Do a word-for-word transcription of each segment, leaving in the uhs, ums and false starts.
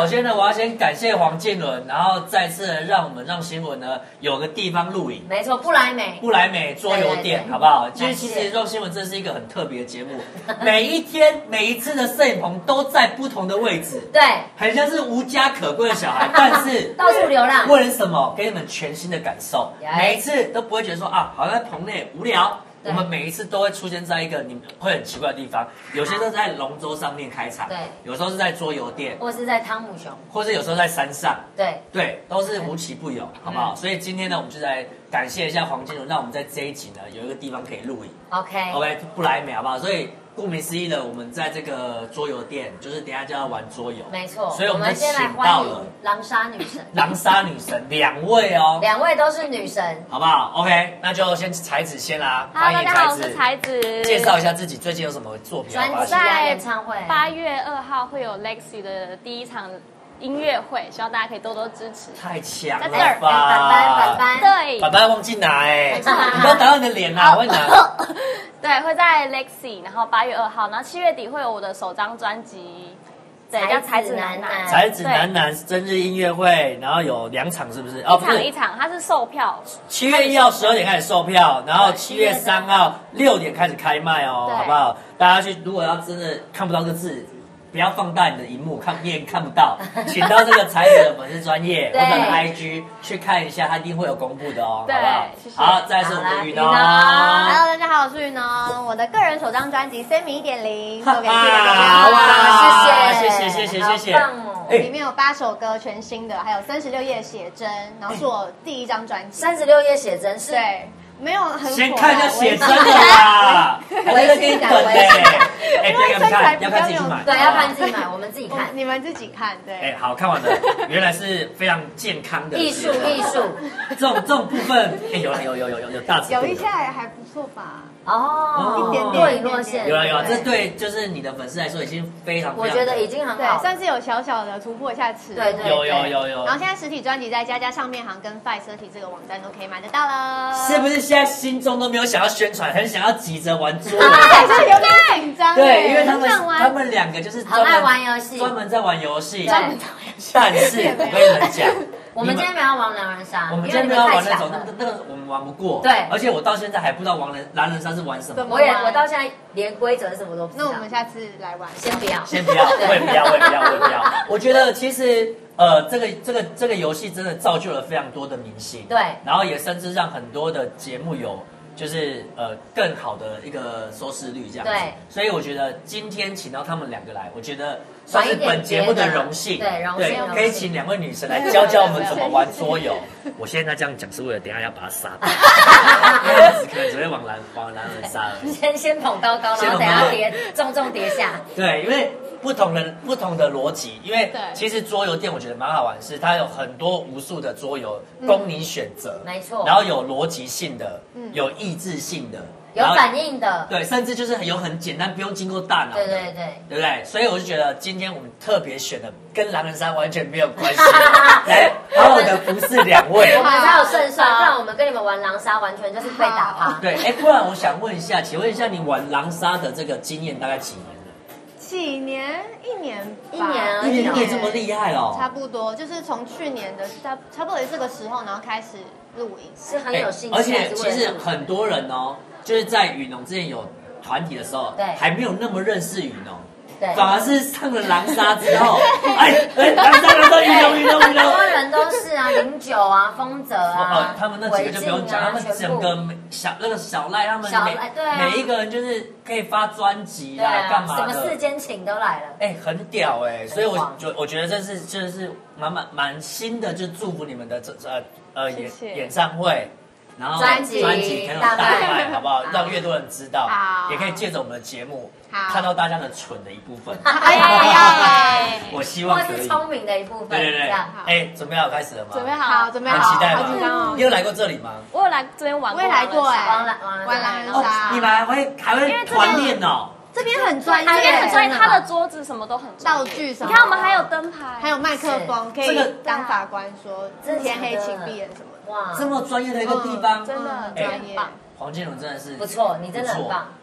首先呢，我要先感谢黄建伦，然后再次让我们让新闻呢有个地方录影。 没错，不来美， 不来美桌游店，好不好？其实其实让新闻真是一个很特别的节目，每一天每一次的摄影棚都在不同的位置， 对， 很像是无家可归的小孩，但是到处流浪。 为了什么？给你们全新的感受，每一次都不会觉得说啊，好像在棚内无聊。我们每一次都会出现在一个你们会很奇怪的地方，有些都是在龙舟上面开场， 对， 有时候是在桌游店， 或是在汤姆熊， 或是有时候在山上， 对对，都是无奇不有，好不好？ 嗯、 所以今天呢，我们就来感谢一下黄金荣，让我们在这一集呢有一个地方可以录影。 OK OK， 不来美好不好？所以顾名思义的，我们在这个桌游店，就是等一下就要玩桌游， 没错。 所以我们先来欢迎狼莎女神， 狼莎女神两位哦， 两位都是女神， 好不好 ？OK， 那就先才子先啦。 Hello， 大家好，我是才子。 介绍一下自己，最近有什么作品？ 专辑啊，演唱会。 八月二号会有 Lexi 的第一场音乐会，希望大家可以多多支持。 太强了吧！ 板板板板， 对， 板板忘记拿哎，你不要打到你的脸啦，我会拿。 对，会在 Lexi， 然后八月二号，然后七月底会有我的首张专辑，对，叫才子男男。 才子男男生日音乐会，然后有两场是不是？ 一场一场，它是售票。 七月一号十二点开始售票，然后七月三号六点开始开卖哦，好不好？大家去，如果要真的看不到这个字。不要放大你的荧幕，看你也看不到，请到这个才子的粉丝专页或者 I G 去看一下，它一定会有公布的哦，好不好？ 谢谢。 好，再来是我们的雨农。 Hello， 大家好，我是雨农。我的个人首张专辑《Sammy 一点零》送给各位哇，谢谢谢谢谢谢谢谢。 里面有八首歌，全新的，还有三十六页写真，然后是我第一张专辑。 三十六页写真是？ 对。没有很先看一下写真的啦，还在给你等嘞。哎，不要看，要看自己去买。 对，要看自己买，我们自己看， 你们自己看。对。 哎，好看完了，原来是非常健康的艺术艺术。 这种这种部分，哎，有有有有有有大尺度。 有一下也还不错吧？ 哦， 一点点若隐若现。 有了有了，这对就是你的粉丝来说已经非常， 我觉得已经很好， 算是有小小的突破一下尺度。 对对， 有有有有。 然后现在实体专辑在佳佳唱片行跟 Five 实体这个网站都可以买得到了。 是不是现在心中都没有想要宣传，很想要急着玩桌游？ 有点紧张。 对，因为他们他们两个就是很爱玩游戏， 专门在玩游戏。 专门但是我跟你们讲。 我们今天没有玩狼人杀， 我们今天没有玩那种，那个那个我们玩不过。 对， 而且我到现在还不知道狼人狼人杀是玩什么。 我也我到现在连规则是什么都不知道。 那我们下次来玩， 先不要， 先不要，我也不要，我也不要，我也不要。我觉得其实呃，这个这个这个游戏真的造就了非常多的明星。 对， 然后也甚至让很多的节目有。就是呃更好的一个收视率这样子， 对， 所以我觉得今天请到他们两个来，我觉得算是本节目的荣幸， 对，荣幸， 可以请两位女神来教教我们怎么玩桌游。我现在这样讲是为了等一下要把他杀掉，因为可能只会往狼往狼人杀了。 先先捧高高，然后等下跌重重跌下。 对，因为。不同的不同的逻辑，因为其实桌游店我觉得蛮好玩，是它有很多无数的桌游供你选择， 没错。 然后有逻辑性的，有意志性的， 有反应的， 对，甚至就是有很简单，不用经过大脑的， 对对对， 对不对？所以我就觉得今天我们特别选的跟狼人杀完全没有关系，来好好的服侍两位， 我们才有胜算，不然我们跟你们玩狼杀完全就是被打趴。 对，哎，不然我想问一下，请问一下你玩狼杀的这个经验大概几年？ 几年？一年一年一年也这么厉害哦？ 差不多，就是从去年的差差不多这个时候，然后开始录影， 是很有兴趣。 而且其实很多人哦，就是在雨农之前有团体的时候， 对， 还没有那么认识雨农。 对， 反而是上了狼杀之后，哎哎，狼杀狼杀，雨农雨农雨农， 很多人都是啊，零九啊，丰泽啊， 哦，他们那几个就不用讲，他们整个小那个小赖，他们每每一个人就是可以发专辑啊，干嘛的， 什么世间情都来了， 哎，很屌哎，所以我觉我觉得这是真的是蛮蛮蛮新的，就祝福你们的这呃呃演演唱会。然后专辑专辑很有大卖，好不好？让越多人知道，也可以借着我们的节目看到大家的蠢的一部分。我希望可以， 或是聪明的一部分。 对对对，哎，准备好开始了吗？ 准备好，准备好， 很期待吗？ 好紧张哦！ 你有来过这里吗？ 我有来这边玩过， 我也来过哎， 玩玩狼人杀。 你们还会还会团练哦？ 这边很专业， 这边很专业，他的桌子什么都很道具什么， 你看我们还有灯牌， 还有麦克风，可以当法官说天黑请闭眼什么。 哇，这么专业的一个地方， 真的很专业。 黄建荣真的是不错，你真的很棒。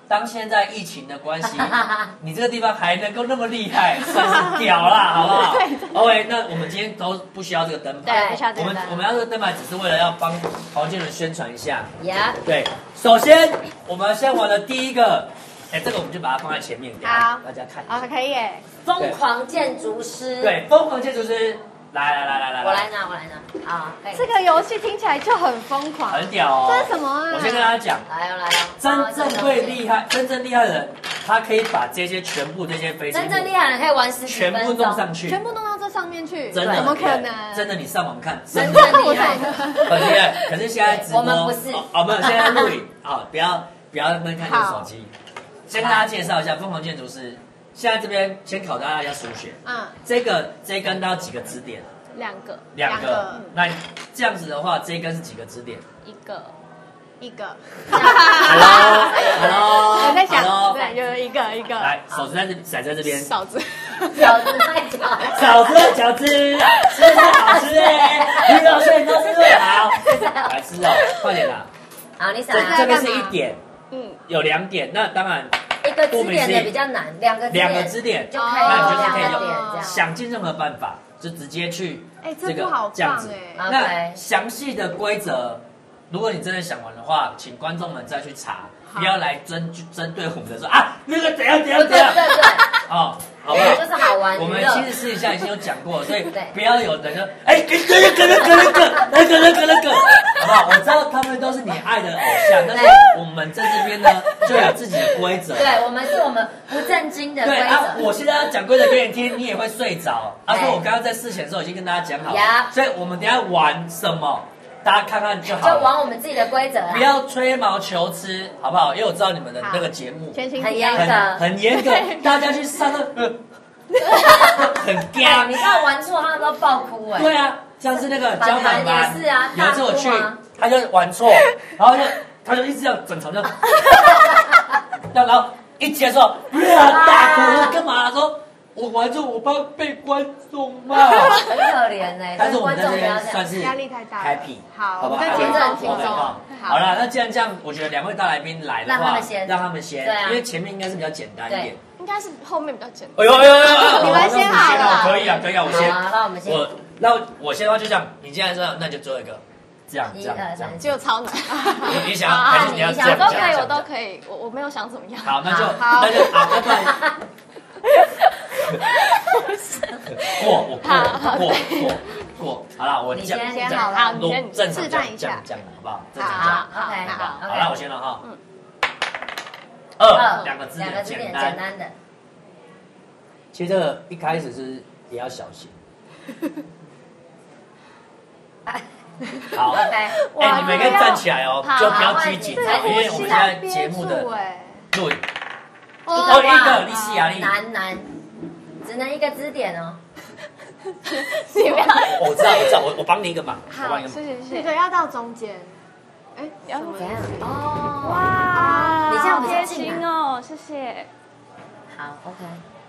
当现在疫情的关系，你这个地方还能够那么厉害，算是屌啦，好不好 ？OK， 那我们今天都不需要这个灯牌， 对， 不需要这我们个灯。 我们要这个灯牌只是为了要帮黄建伦宣传一下。 呀， 对，首先我们先玩的第一个，哎，这个我们就把它放在前面，给好大家看一啊， 下。 可以耶。 疯狂建筑师。， 对，疯狂建筑师，来来来来来， 我来拿，我来拿。好，可以这个游戏听起来就很疯狂， 很屌哦。 这是什么啊？ 我先跟大家讲。 来哦，来哦。 真正会厉害、真正厉害的人，他可以把这些全部这些飞机真正厉害的人可以玩十几全分钟。 部弄上去， 全部弄到这上面去， 真的怎么可能？ 真的，你上网看， 真真的正厉害的。 很厉害。可是现在直播， 我们不是哦，哦没有，现在录影啊，不要不要闷看你的手机。先跟大家介绍一下疯狂建筑师，现在这边先考大家数学， 嗯， 这个这一根都要几个支点？ 两个， 两个两个。 那这样子的话，这一根是几个支点一个， 一个。 ？Hello，Hello， 我在想， Hello， 对，有一个一个。 来，手指在这，甩在这边。 嫂子， 饺子太饺子。 饺子的饺子，吃是好吃哎，鱼肉碎都是最好，来吃哦，快点啦！ 好，你这闪。 这个是一点， 嗯， 有两点，那当然一个支点的比较难，两个支点两个支点， 就可以那有你就是可以两个点用这样。 想尽任何办法，就直接去哎， 这个这不好这样子。 棒哎。 那 OK 详细的规则，如果你真的想玩的话，请观众们再去查，不要来针针对我们的说啊那个怎样怎样对怎样对对， 哦，好不对， 好？ 就是好玩我们娱乐其实私底下已经有讲过了，所以对不要有人说，哎，跟跟跟跟跟跟跟那个那个那个，好不好？我知道他们都是你爱的偶像，但是我们在这边呢就有自己的规则。 对，我们是我们不正经的规对啊， 则。 我现在要讲规则给你听，你也会睡着。他说对我刚刚在事前的时候已经跟大家讲好呀了，所以我们等一下玩什么，大家看看就好就了。 玩我们自己的规则啦。 不要吹毛求疵，好不好？因为我知道你们的那个节目全新很严格很很严格，大家去上课呃很哎， 干你。知道玩错，他们都爆哭哎。 对啊，像是那个胶囊反弹也是啊有一次我去大哭啊， 他就玩错，然后就他就一直这样整场这样，然后一接说不要大哭，我说干嘛？他说我玩错，我怕被观众骂。 很可怜哎， 但是我们在这观众不要这样。 边算是压力太大了 happy， 好好不好？ 我们节奏很 OK， 轻松 OK，好好好了，那既然这样，我觉得两位大来宾来的话， 让他们先让他们先， 对啊因为前面应该是比较简单一点对。 应该是后面比较简单。 哎呦哎呦哎呦！ 你们先好了可以啊，可以啊，我先。 好啊那我们先我那我先的话就这样，你既然这样，那就最后一个，这样这样一二三这样。 就超难。 你你想要好还是你要这你想样？ 我都可以， 这样我都可以，我我没有想怎么样。 好，那就好那就好，那不然过我过好过过过，好了，我你讲先讲好了好你先正常讲示范一下讲讲好不好？正常好讲。 ，OK， 好好好了，我先了哈。 嗯二两个字的两个字典简单。 简单的。 其实这个一开始是也要小心。好 OK， 哎，你们可以站起来哦， 好就不要拘谨好， 因为我们现在节目的哎， 录影。 一哦， 个一个哇你是压力。 难难，只能一个支点哦。 你不要。 我我知道，我知道，我我帮你一个忙，我帮好， 你一个忙。 谢谢谢谢。 这个要到中间。哎， 要什么怎样意思？ 哦， 哇， 你这样比较贴近啊心哦，谢谢。 好 OK。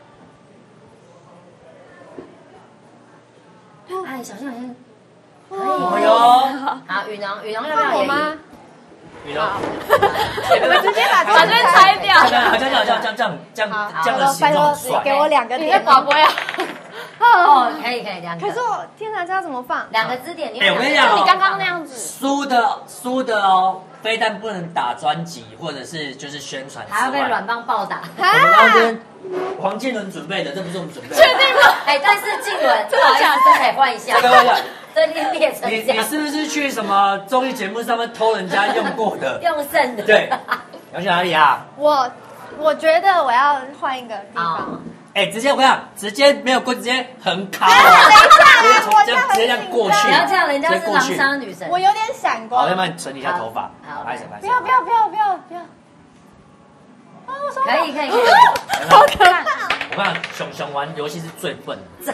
哎，小心小心。可以。 哎呦， 好，雨农，雨农要不要演换我吗？ 雨龙， 我们直接把把这边拆掉。 这样好像这样这样这样这样这样好， 这样的形状很帅。 给我两个你在点。 广播呀？ 哦，可以可以两个。 可是我天哪，这要怎么放？ 两个支点，你哎我跟你讲哦你刚刚那样子。 输的输的哦，非但不能打专辑或者是就是宣传之外， 还要被软棒暴打。 我们刚刚跟黄建伦准备的，这不是我们准备的。 确定吗？ 哎，但是静伦，不好意思，这可以换一下。 这个换一下这列列成你这样， 你是不是去什么综艺节目上面偷人家用过的？ 用剩的。 对，要去哪里啊？ 我我觉得我要换一个地好方。 哎，直接我跟你讲，直接没有过，直接横靠哎啊！ 等一下直接从我这样直接这样过去， 不要这样，人家是狼直接过去。 杀女神。 我有点闪好， 光。 要不然你整理一下头发。 好好拍手拍手。 不要不要不要不要不要！啊，我手可以可以可以。 好可怕！ 我看熊熊玩游戏是最笨的。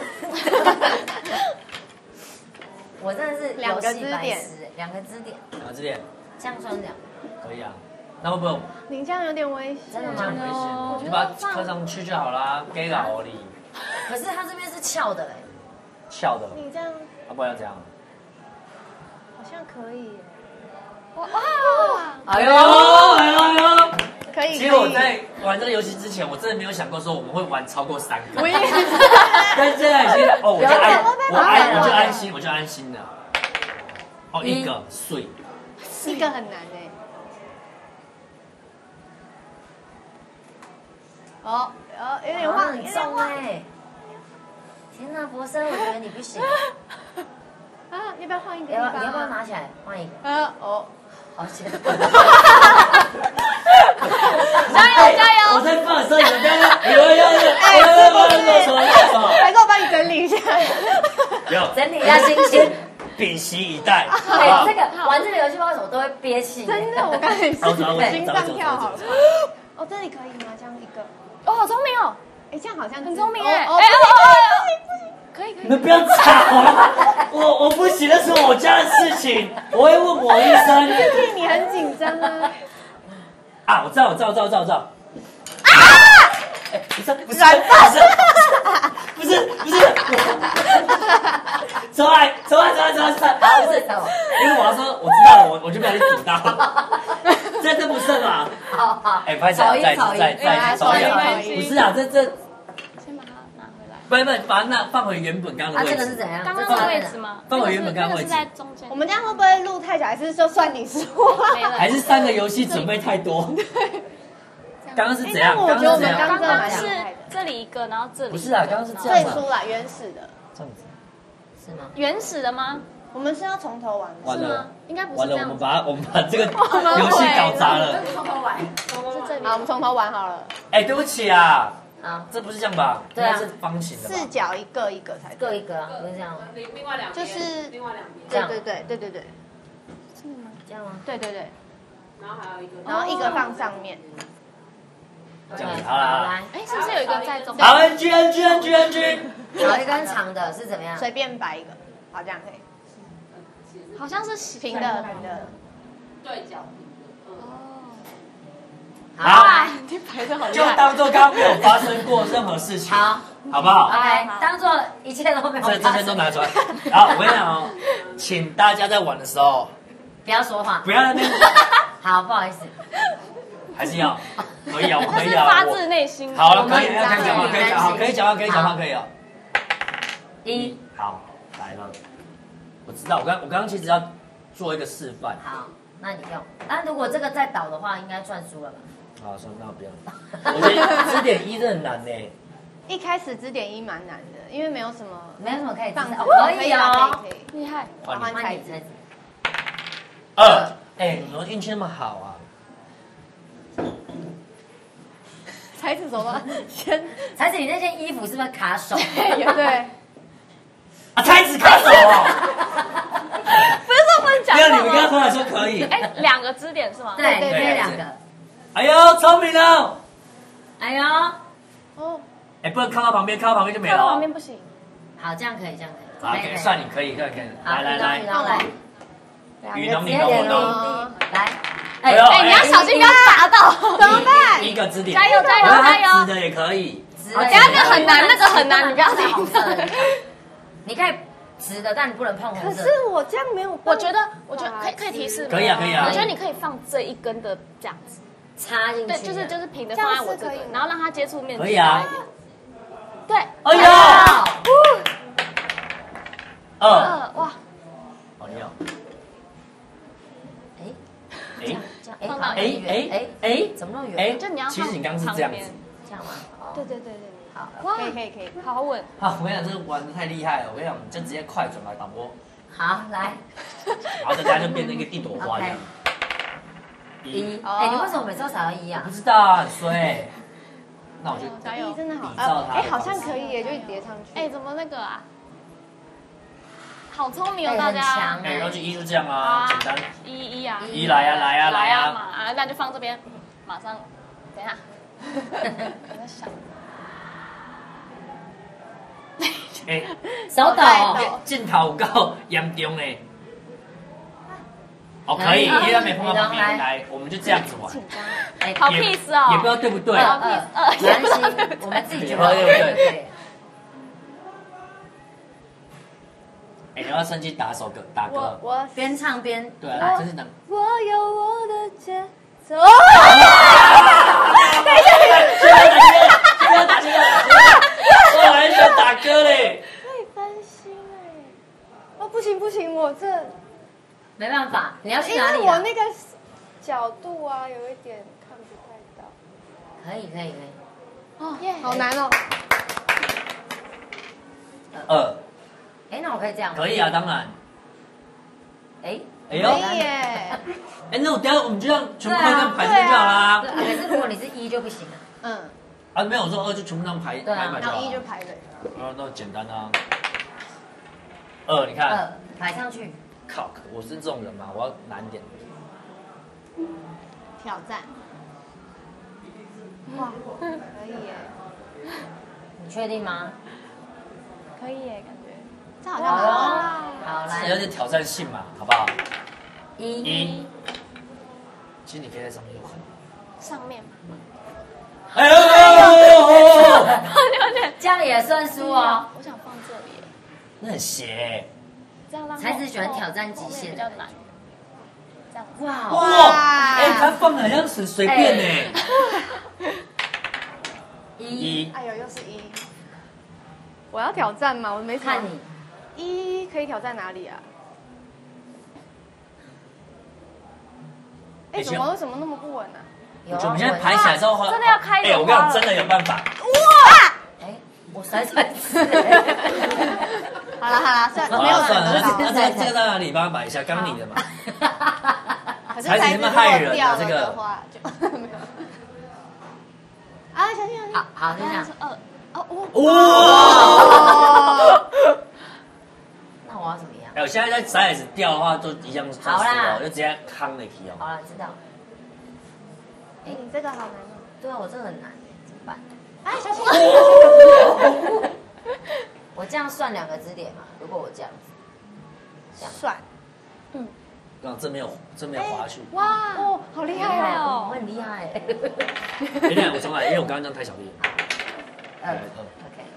我真的是两个游戏支点白痴，两个支点， 啊，这点这样算两。 可以啊。那会不会你这样有点危险。 真的吗这样危险？ 哦你就把它刻上去就好啦，给老里可是它这边是翘的哎。 翘的， 你这样啊，不然要怎样？ 好像可以耶。 哇哇！ 哎呦哎呦哎呦！ 可可以。 其实我在玩这个游戏之前，我真的没有想过说我们会玩超过三个。 我也是。 但现在已经哦，我就安，我安，我就安心，我就安心了。哦，一个碎， 一个很难哎。哦，哦，有点晃，有点重晃。 哎！天哪，博生，我觉得你不行。 啊，要不要换一个？ 要你要不要拿起来换一个？ 呃，哦， 好险！ 加油加油！ 我在放生，你们不要，你们要，哎，我我错了错了， 还是我帮你整理一下。 有整理一下心情。 屏息以待。 哎，这个玩这个游戏，为什么都会憋气？ 真的，我刚才走走走心脏跳好了。哦，这里可以吗？这样一个。 哦，好聪明哦！ 哎，这样好像很聪明哎！哎哦， 哦哦，可以可以。 你们不要吵啊！我我不行，那是我家的事情，我会问我医生。 最近你很紧张啊。 啊，我知道，我知道，我知道，我知道，我知道。啊！哎，不是，不是，不是，不是，不是。走来，走来，走来，走来，走来。 好，不是走。 因为我要说，我知道了，我我就不小心堵到了。这这不是嘛？ 好好。 哎，拍手，再一次，再再一次， 再一次不是啊，这这。 先把它拿回来。 不不，把它那放回原本刚刚啊， 的位置。 这个是怎样？ 刚刚的位置吗？ 放回原本刚刚位置。 在中间。 我们这样会不会录太久？还是说算你输啊？ 没了。 还是三个游戏准备太多？刚刚是怎样？ 我觉得我们刚刚刚蛮是厉害的这里一个，然后这里不是啊，刚刚是这最样嘛？ 输啦，原始的。 这样子。 是吗？ 原始的吗？ 我们是要从头玩的。 完了， 应该不完了，我是这样子。 们把我们把这个游戏搞砸了。 从头玩。 是这里。 好，我们从头玩好了。 哎，对不起啊， 好， 这不是这样吧？ 对啊应该是方形的吧？ 四角一个一个才对。 各一个啊，不是这样吗？ 另外两边， 就是另外两边， 这样对对对对对对这样吗？ 对对对， 然后还有一个， 然后一个放上面。 这样子好了来， 哎，是不是有一个在中间？ 好，N G N G N G N G。 找一根长的是怎么样？ 随便摆一个，好，这样可以。 好像是平的平的。 对角平的，嗯， 好， 哇，你排的好厉就害。 当做刚刚没有发生过任何事情， 好好不好？ ，OK，当做一切都没有这这发生。 些都拿出来。好，我跟你讲哦，请大家在玩的时候不要说话不。要在那边， 好，不好意思。 还是要，可以啊，我这是可以啊。我发自内心。 好了， 我可以，可以们很讲话，可以讲话，可以讲话，可以讲话， 好可以了。 一， 好，来了。我知道，我刚我刚刚其实要做一个示范。 好，那你用。那如果这个再倒的话，应该算输了吧？ 好，算那不要。我觉得支点一真的很难呢。 一开始支点一蛮难的，因为没有什么没有什么可以放知道，可以哦。 可以可以。 厉害。 换你换换你菜子。 二，哎，你们运气那么好啊！ 才子手吗？先才子，你那件衣服是不是卡手？ 对。 啊，猜子卡手哦！ 不是说不能讲没有，你们刚刚话吗？ 回来说可以。 哎，两个支点是吗？ 对， 对可以两个。 哎呦，聪明哦！ 哎呦， 哦， 哎，不能靠到旁边，靠到旁边就没靠到旁了。 边不行。 好，这样可以，这样可以。 好，OK，算你可以，算你可以。 好， 来来来， 雨农，来， 雨农你直接点农我农， 名，来。 哎呦哎，你要小心不要砸到。 怎么办？ 一个支点， 加油加油我让它加油直的也可以。 好， 等下那个很难，那个很难，你不要听。 你可以直的，但你不能碰可红色。 是我这样没有办法。 我觉得，我觉得可以可以提示吗？ 可以啊可以啊我觉得你可以放这一根的这样子， 插进去。 对，就是就是平的放在我这个，然后让它接触面积可以啊大一点。对， 哎呦，二， 呃，哇， 好你好， 哎， 哎这样哎， 放到好哎远哎哎哎怎么那么远？ 哎， 就你要其实你刚刚是放这样子旁边。 这样吗？ 对对对对， 好， 哇， 可以可以可以。 好稳。 啊，我跟你讲，这个玩的太厉害了。我跟你讲，你就直接快转来导播， 好，来然后大家就变成一个一朵花一样。 一。 哦哎，你为什么每次都找到一啊不？知道啊，很衰。那我就加油一！真的好比照它的哎，好像可以耶，就叠上去。 哎，怎么那个啊？好聪明哦， 哎很大家强。 哎，然后就一就这样啊，简单。 一一啊， 一来啊来啊来来啊嘛，啊，那就放这边，马上，等一下，我在想， 哎， 手抖。 镜头够严重呢。哦，可以，因为他没碰到旁边，来，我们就这样子玩。 哎， 好也 peace 哦， 也不知道对不对。 二二二，没关系，我们自己觉得对对对。 哎，你要趁机打首歌，打我歌。 我边唱边对啊，真是能。 我有我的节什么？ 等一下，现在打击了，现在打击了，我还想打歌嘞。 可以分心哎！哦，不行不行，我这没办法，你要去因哪里、啊？ 为我那个角度啊，有一点看不太到。 可以可以可以。 哦耶，好难哦。 二， 哎，那我可以这样吗？ 可以啊，当然。 哎哎呦， 可以耶！ 哎，那我等下我们就这样全部这样排队就好啦。 对啊，可是如果你是一就不行了。 嗯， 啊，没有，我说二就全部这样排对啊排满就好了。 然后一就排队。 啊，那简单啊。二，你看， 二排上去。 靠，我是这种人嘛，我要难点。 挑战。哇，可以耶！ 你确定吗？ 可以耶，感觉。 这好像好啦。 好，来有点挑战性嘛，好不好？ 一。 一。其实你可以在上面就很。 上面嘛。 哎呦呦呦呦！ 这样也算输哦。 我想放这里耶， 那很邪。 这样让才子喜欢挑战极限比较难。这样子。 哇哇！哎，他放的好像是随便呢。 一。 一。 哎呦，又是一。我要挑战吗？我没什么看你。 一可以挑战哪里啊？哎，怎么为什么那么不稳呢？ 有啊我们现在排起来之后， 真的要开哎，我跟你讲，真的有办法。 哇！ 哎，我甩骰子。 好了好了，算好没有了算了， 得到那这个这个在哪里？帮他摆一下，刚你的嘛。 可是才子才子那么害人啊掉了这个的话就没有。啊，小心小心！ 好好，就这样。 二。 哦哦。 哇！ 那我要怎么样？ 哎，我现在在骰子掉的话，都一样算输好啦哦，就直接扛了去哦。 好了，知道。 哎，你这个好难哦。 对啊，我这个很难，怎么办？ 哎，小心！ 我这样算两个支点嘛？如果我这样子，这样算。 让这没有这没有滑去。 哇哦，好厉害哦， 哦！ 我很厉害。 哎，等一下我重来，因为我刚刚这样太小力。 二来二。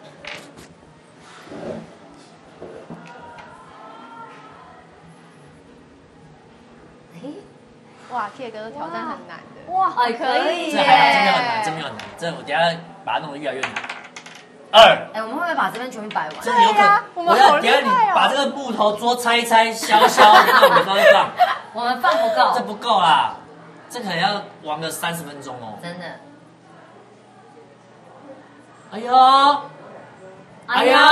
OK。 哇 ，K 哥的挑战很难的。 哇，哎，可以这还好，这没有很难，这没有很难，这我等一下把它弄得越来越难。二， 哎，我们会不会把这边全部摆完？ 这有可对啊我们好我要等一下厉害哦你把这个木头桌拆一拆，削削，那我们刚放， 我们放不够， 这不够啦，这可能要玩个三十分钟哦。 真的。 哎呦，哎呦，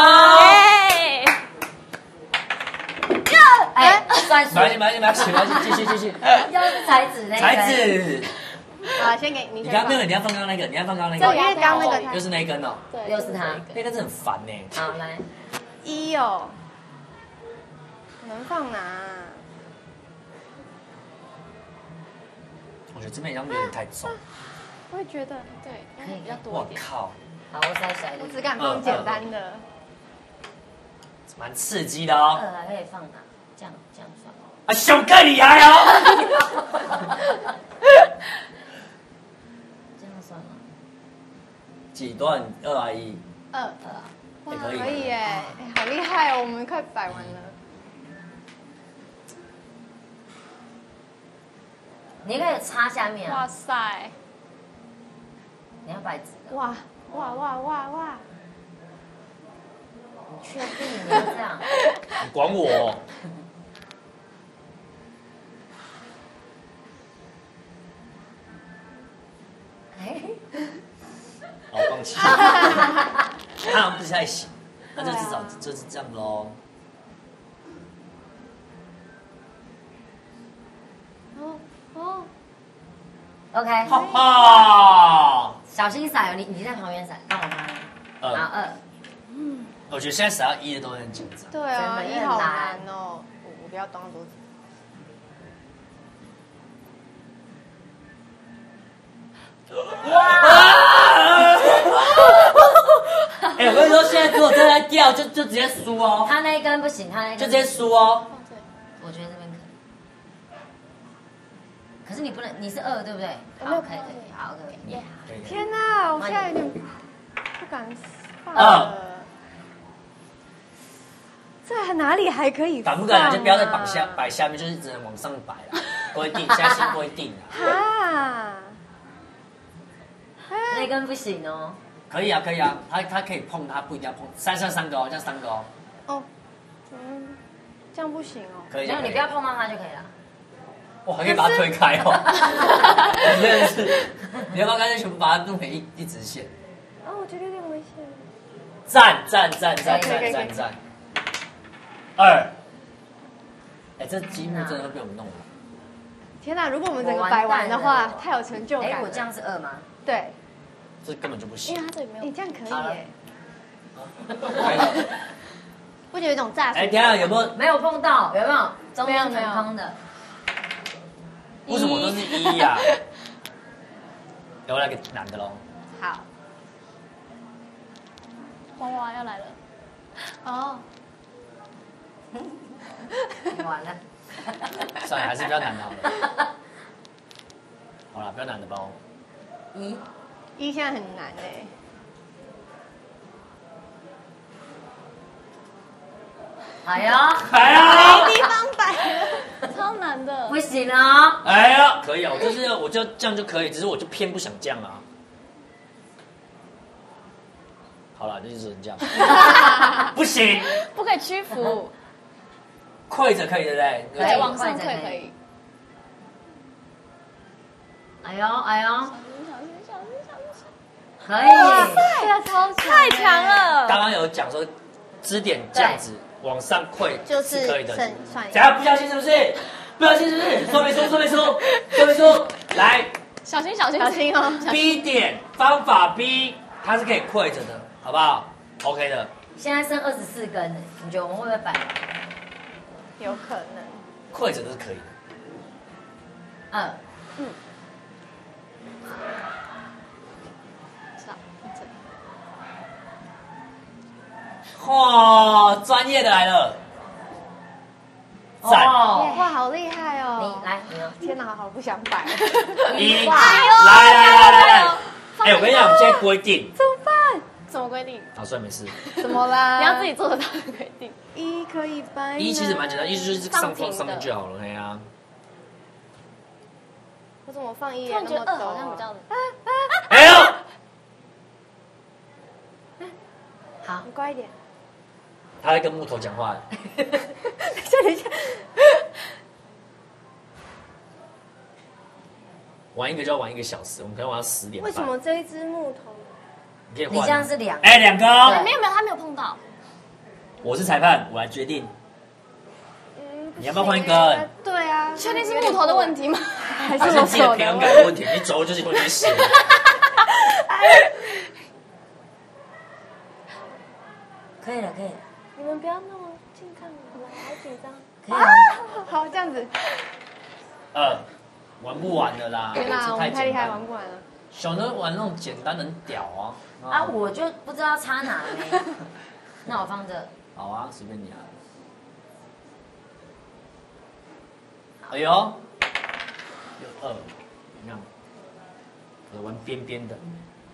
哎，算数。 没关系，没关系，没关系，没关系，继续继续。 又是才子那个。 才子， 好，先给你。 你刚刚那个，你要放刚刚那个，你要放刚刚那这因个， 为刚那个又是那一根哦， 对， 又是他。 那根真的很烦呢。 好，来。 一哦，能放哪？ 我觉得这边好像有点太重。 我也觉得， 对， 可以比较多我一点。 靠， 好，我再甩我一只敢放简单的。 蛮刺激的哦。 二还可以放哪？这样这样算。 啊，熊更厉害哦。 这样算吗？ 几段？二还一？ 二， 二啊。 哇， 也可以可以耶，哎好厉害哦！我们快摆完了。 你可以插下面哇啊。 塞， 你要摆直的。 哇哇哇哇哇！ 你确定你要这样？ 你管我？ 哎。 好，放弃。他好像不太行，那就至少就是这样喽。 哦哦， OK。 哈哈。 小心闪哦，你你在旁边闪，帮我拿。 二好，二。 我觉得现在闪到一的都很紧张。 对啊， 真的一好很难难哦。我我不要当桌子。 哎，我跟你说，现在如果真的掉，就就直接输哦， 他那一根不行，他那一根就直接输哦。 放这里。 我觉得这边可以。可是你不能，你是二对不对？好， 我没有可以可以，好，可以。 可以天哪，我现在有点不敢放二了。这哪里还可以放啊？ 敢不敢就不要再摆下摆下面，就是只能往上摆了。 规定，现在新规定啊。 哈， 那根不行哦。 可以啊，可以啊，他他可以碰，他不一定要碰，三三三个哦，这样三个哦。 哦，嗯，这样不行哦。 可以， 没有，你不要碰到它就可以了。 我还可以把它推开哦。真的是，你要不要干脆全部把它弄成一一直线？ 哦，我觉得有点危险。 赞赞赞赞赞赞赞。二。哎，这积木真的会被我们弄完。 天哪！如果我们整个摆完的话，太有成就感了。 哎，我这样是二吗？ 对， 这根本就不行。 因为它这里没有。你这样可以耶。 可以了。 不觉得有一种炸？ 哎，等一下有没有？ 没有碰到，有没有？中间腾空的。 为什么都是一呀？我来个男的喽。 好。 娃娃要来了。 哦。 完了。 算了，还是比较难的好了。好了，比较难的包。 一。 一现在很难哎。 哎呀， 哎呀， 没地方摆了， 超难的。 不行啊！ 哎呀，可以啊，我就是我就这样就可以，只是我就偏不想这样啊。好了，那就是这样。不行， 不可以屈服。 跪着可以对不对？ 对，往上退可以。 哎呦哎呦， 小心小心小心小心！ 可以， 这个超太强了。 刚刚有讲说支点这样子往上跪就是可以的。 算算。 等下不小心是不是？不小心是不是？说没说？说没说？说没说？来， 小心小心小心哦。 B 点方法 B， 它是可以跪着的，好不好 ？OK 的。 现在剩二十四根，你觉得我们会不会摆？ 有可能。 跪着都是可以的。 二。 嗯。 哇，专业的来了，赞！ 哇，好厉害哦！ 你来，你呢？ 天哪，好不想摆。 一，来来来来来，哎，我跟你讲，我们现在规定怎么办？ 什么规定？ 好，算没事。 怎么啦？ 你要自己做得到的规定。 一可以摆。 一其实蛮简单，一就是上放上面就好了，哎呀。 我怎么放一也那么突然觉得二好像比较。 哎呦！ 好， 你乖一点。 他在跟木头讲话。 等一下，等一下。 玩一个就要玩一个小时，我们可能玩到十点半。 为什么这一只木头？ 你可以换。 你这样是两。 哎，两个哦。 没有没有，他没有碰到。 我是裁判，我来决定。 嗯， 你要不要换一根？ 对啊。 确定是木头的问题吗？ 还是我自己的平衡感的问题？你走就是东西死。 可以了，可以了。 你们不要那么近看我，好紧张。 可以了。 好，这样子。 呃，玩不完的啦。 天哪，我们太厉害，玩不完了。 小的玩那种简单的很屌啊。 啊，我就不知道插哪呢。那我放这。 好啊，随便你啊。哎呦，有二，你看，我玩边边的。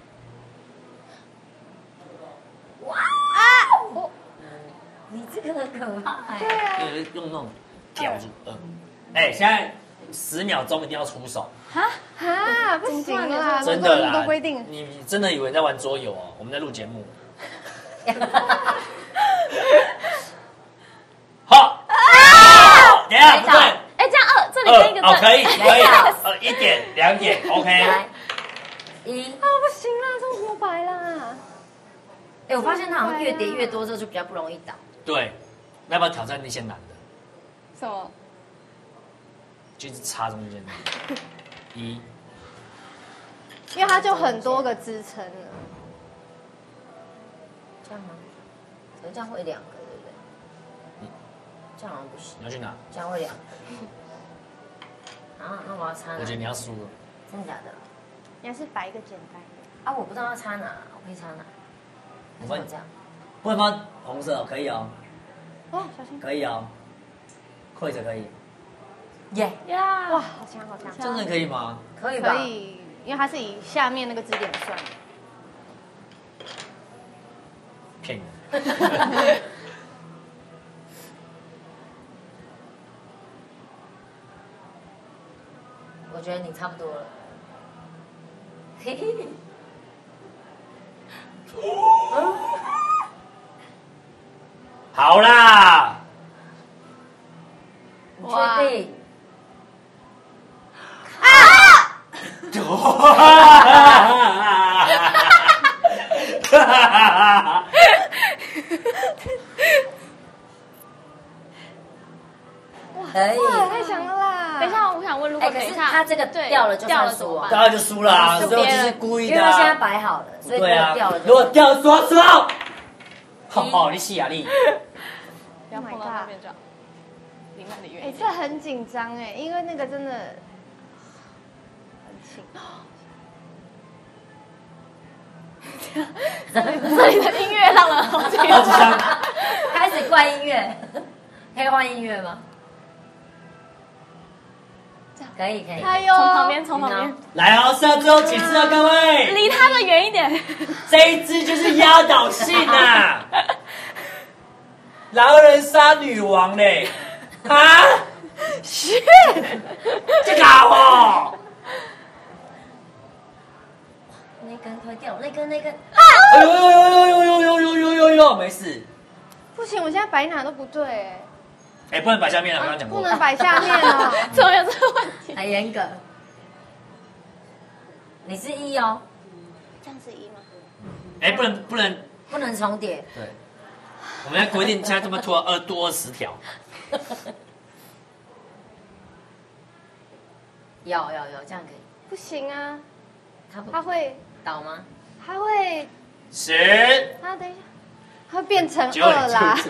哇！我，你这个很可怕哎。 对啊。 用那种吊住，嗯。哎，现在十秒钟一定要出手。 哈哈，不行啦， 真的啦， 都规定。 你真的以为在玩桌游哦？我们在录节目。好。等一下，不对。 哎，这样二，这里跟一个哦，可以，可以，呃，一点，两点 ，OK。 一。 啊，不行啦，这怎么摆啦？ 哎，我发现它好像越叠越多之后就比较不容易倒。 对，那要不要挑战那些难的？ 什么？ 就是插中间的。一。 因为它就很多个支撑了。 这样吗？可是这样会两个，对不对？ 你这样好像不行。 你要去哪？ 这样会两个。啊，那我要插哪？ 我觉得你要输了。 真的假的？ 你还是摆一个简单的。 啊，我不知道要插哪，我可以插哪？ 我问这样。 不能放红色，可以哦。 哦，小心。 可以哦。跪着可以。 耶！ 呀！ 哇，好强，好强。 真的可以吗？ 可以吧？ 可以，因为它是以下面那个支点算。 骗你。 觉得你差不多了。嘿嘿。 好啦， 你确定？可以。 哇，太强了啦！ 等一下，我想问，如果哎，可是等一下他这个对掉了就掉算输啊了怎么办？ 当然就输了啊， 就所以我就别人是故意因为现在的啊。 摆好了，所以如对啊果掉了， 如果掉了说输。哦，你戏啊你。 不要碰到那边就好，离那里远哎， 一点。 这很紧张哎，因为那个真的很轻。 这里的音乐让人好紧好紧张。 开始怪音乐，可以换音乐吗？可以可以。 哎呦， 从旁边，从旁边， 来哦，是要最后几次了，各位。 离他们远一点。 这一支就是压倒性啊！狼人杀女王嘞，啊！这家伙， 那根快掉了，那根那根。 哎呦呦呦呦呦呦呦呦呦呦呦，没事。 不行，我现在摆哪都不对哎， 哎，不能摆下面了，刚刚讲过。 不能摆下面哦。 怎么有这个问题？ 很严格。你是一哦， 这样是一吗？ 哎，不能不能， 不能重叠。 对，我们要规定现在这么多二多二十条。 有有有，这样可以。 不行啊， 他不它会， 倒吗？ 它会， 十它等一下，它会变成九二啦。 九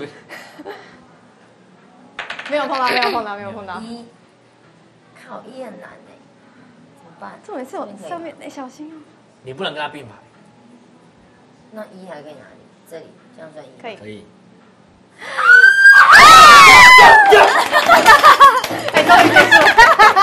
没有碰到，没有碰到，没有碰到。 一，靠，一很难哎，怎么办？ 重点是我上面，哎，小心哦。 你不能跟他并排。 那一还可以哪里？这里，这样算一。 可以。 可以。 哎，终于结束了。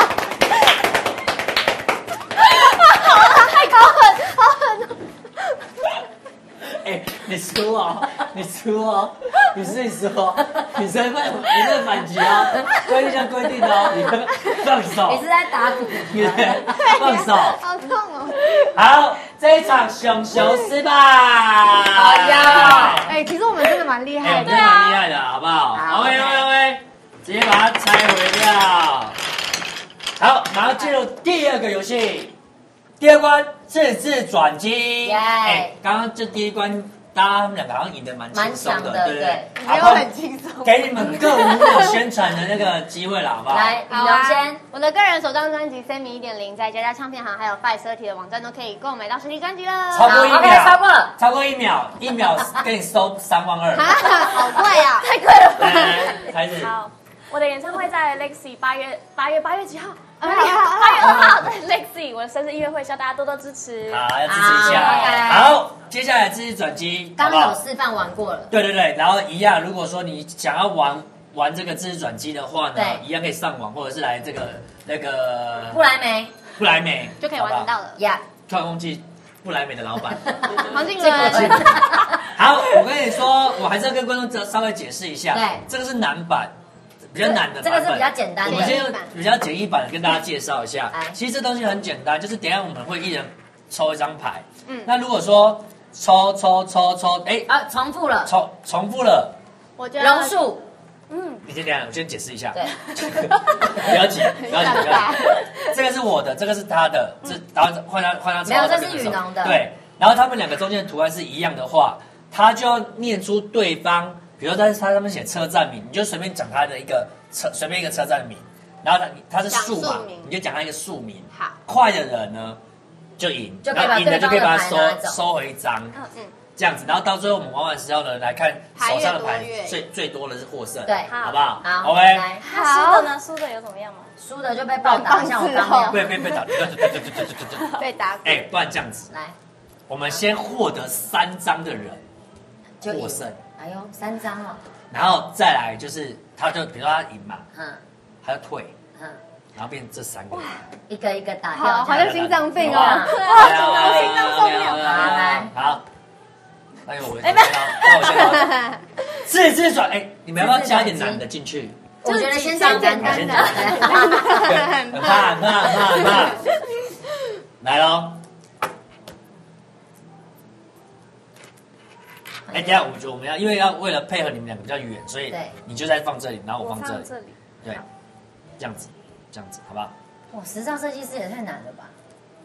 太高狠，好狠哦！ 哎，你输哦，你输哦，你是你输哦，你是反你是反击哦，规定像规定的哦，你放手， 你是在打鼓？ 你放手。 好痛哦！ 好，这一场熊熊失败。 哎呀， 哎，其实我们真的蛮厉哎，我害的们真。的蛮厉害的，好不好好 ？OK OK OK，直接把它拆回掉。好，马上进入第二个游戏。第二关自制转机， 耶哎，刚刚这第一关，大家他们两个好像赢得蛮轻松蛮强的对不对对？ 没有很轻松。 给你们各无我宣传的那个机会了，好不好？ 来， 好啊雨龙先。 我的个人首张专辑《Sammy 一点零》在佳佳唱片行还有 Five Thirty 的网站都可以购买到实体专辑了。 超过一好，OK， 秒， 超过了， 超过一秒，一秒给你收三万二。 啊，好贵啊！ 太贵了吧？ 来来来，开始。 好，我的演唱会在 Lexi 八月八月八月几号？ 八八月月二号八月二号在 Lexi 我的生日音乐会，希望大家多多支持。 好，要支持一下。 好，OK 好，接下来自制转机，好刚不好有示范玩过了。 对对对，然后一样，如果说你想要玩玩这个自制转机的话呢对， 一样可以上网，或者是来这个那个不来梅不来美就可以玩得到。了。 呀， 突然忘记不来美的老板。 黄静这个伦， 好，我跟你说，我还是要跟观众稍微解释一下， 对这个是难版。比较难的版本， 这个是比较简单的我们先用比较简易版的跟大家介绍一下来。 其实这东西很简单，就是等一下我们会一人抽一张牌。 嗯那如果说抽抽抽抽，哎， 啊，重复了， 重重复了， 我觉得榕树， 嗯， 你先等一下，我先解释一下。 对， 不要急，不要急，不要急。这个是我的，这个是他的，这然后换他换他抽没有到边的时候这是雨农的对，然后他们两个中间的图案是一样的话，他就要念出对方，比如说在他上面写车站名，你就随便讲他的一个车，随便一个车站名，然后他他是树嘛讲树名， 你就讲他一个树名。 好， 快的人呢就赢， 就可以把然后赢的就可以把它对方的牌拿走收收回一张。 嗯嗯， 这样子，然后到最后我们玩完时候呢，来看手上的牌牌越多越最最多的是获胜， 对好不好？ 好 ，OK。 来， 那输的呢？输的有怎么样吗？ 输的就被暴打，像我刚那样。 被被被打，对对对对对对对对对。 被打。 哎，不然这样子， 来， 我们先获得三张的人就赢获胜， 哎呦，三张了， 然后再来就是他就比如说他赢嘛， 嗯他就退， 嗯， 然后变成这三个。 一个一个打好， 掉， 好像心脏病哦。 哇哇，心脏心脏受不了。 好来好。哎呦，我先到，那我先到。自制转，哎，你们要不要加一点男的进去？ 我觉得先简单的， 先讲，很怕很怕很怕很怕，来喽！哎，等下我觉得我们要，因为要为了配合你们两个比较远，所以你就在放这里，然后我放这里， 这里， 对，这样子，这样子，好不好？ 哇，时尚设计师也太难了吧！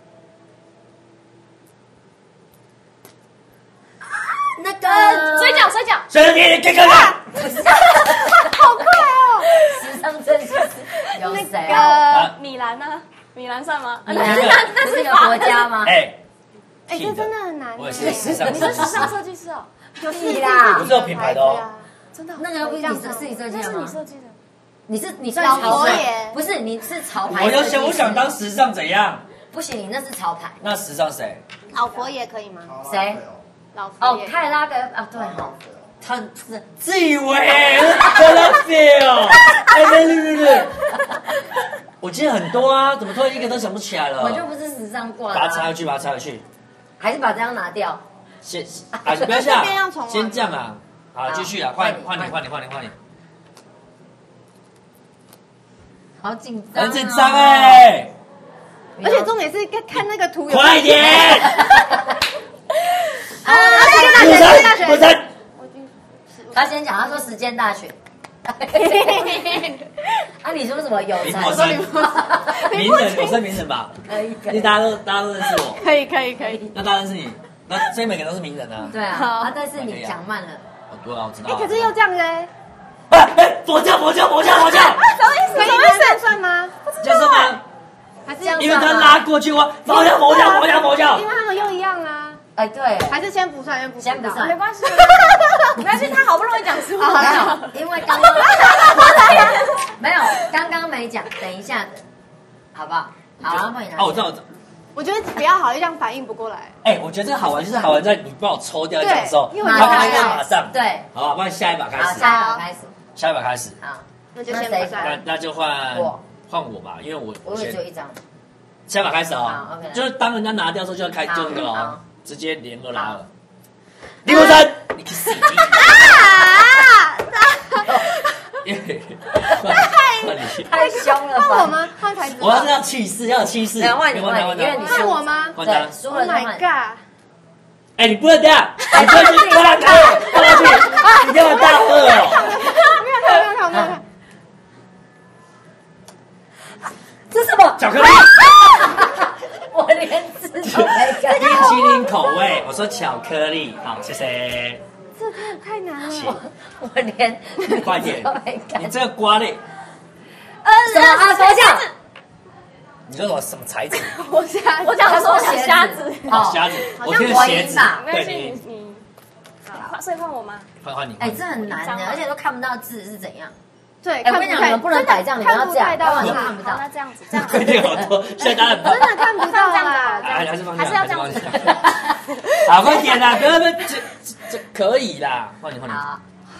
那个水饺水饺， 水饺你你给哥哥， 好快哦！ 时尚设计师有谁那啊？ 个米兰呢？米兰算吗？ 米兰那是一个国家吗？ 哎哎，这真的很难。 我也是时尚， 你是时尚设计师哦？ 你啦我是有品牌的哦。 真的？ 那个不是你是你设计那是的吗？ 你设计的。 你是你算老潮牌佛爷， 不是你是潮牌。 我要想，我想当时尚怎样？ 不行，你那是潮牌。 那时尚谁？ 老佛爷可以吗？ 谁？ 老佛哦， 爷。 泰拉格啊，对哈， 他是自以为 I love you， 哎对对对对，我记得很多啊，怎么突然一个都想不起来了？ 我就不是时尚挂的啊。 把它插回去，把它插回去。 还是把这样拿掉。 先啊，不要下这边要重，玩先这样啊。好，继续啊，换换你， 换你换你，换你，换你。 好紧张， 很紧张。哎， 而且重点是看看那个图有。 快一点！ 啊， 补成补成。 他先讲，他说时间大学。啊，你说什么有才？ 林柏森，名人有声名人吧？ 可以可以。 因为大家都大家都认识我， 可以可以可以。 那当然是你，那所以每个人都是名人啊。 对啊，啊，但是你讲慢了。 对啊，我知道。 哎，可是又这样子哎。 哎哎，佛教佛教佛教佛教， 什么意思？可以这样算吗？ 就是吗？ 还是这样？ 因为他拉过去，我佛教佛教佛教佛教因。为他们又一样啊。 哎，对， 还是先不算，先不先不算没关系，没关系，他好不容易讲出没来。 有，因为刚刚没有，刚刚没讲，等一下的，好不好？好，然后帮你拿。 哦，我知道，我知道。 我觉得比较好，这样反应不过来。 哎，我觉得这个好玩，就是好玩在你帮我抽掉奖的时候， 对因为他们应该马上马上。 对， 好吧，帮你下一把开好， 始， 下一把开始。 下一把开始。 好， 那就先那谁不算那那就换我换我吧，因为我我也先只有一张。 下一把开始哦好，OK， 就是当人家拿掉之后就要开好就那个了哦好， 直接连二拉二。李国珍，你去死！换你去。 太凶了吧？ 换我吗？换牌子。 我要是要气势，要有气势。 没有换你换他换你因为你换我吗？ 换他对，。输 Oh 了就 my 换。 god！ 哎，你不能这样，你不能去跳上去，跳上去，你跳到大二哦。 没有看，没有看，没有看。 这是什么？ 巧克力， 我连字都没讲。 冰淇淋口味。我说巧克力，好，谢谢。 这太太难了。 我连快点都没， 你讲。 这个瓜类， 呃，什么啊？佛教。 你说什么什么材质？ 我瞎， 我讲说小瞎子， 哦， 虾子，我好像听的鞋子国音吧。 没关系， 对你你，好，所以换我吗？ 换换你。 哎，这很难的，而且都看不到字是怎样。 对， 哎，我跟你讲，你们不能摆这样，你们要这样，要不然就看不好， 到。 那这样子，这样规定好多，现在当然真的看不到这样子啦好。 还还是放还是要这样子。 好，快点啦！不要不要，这这这可以啦，换你换你。 好，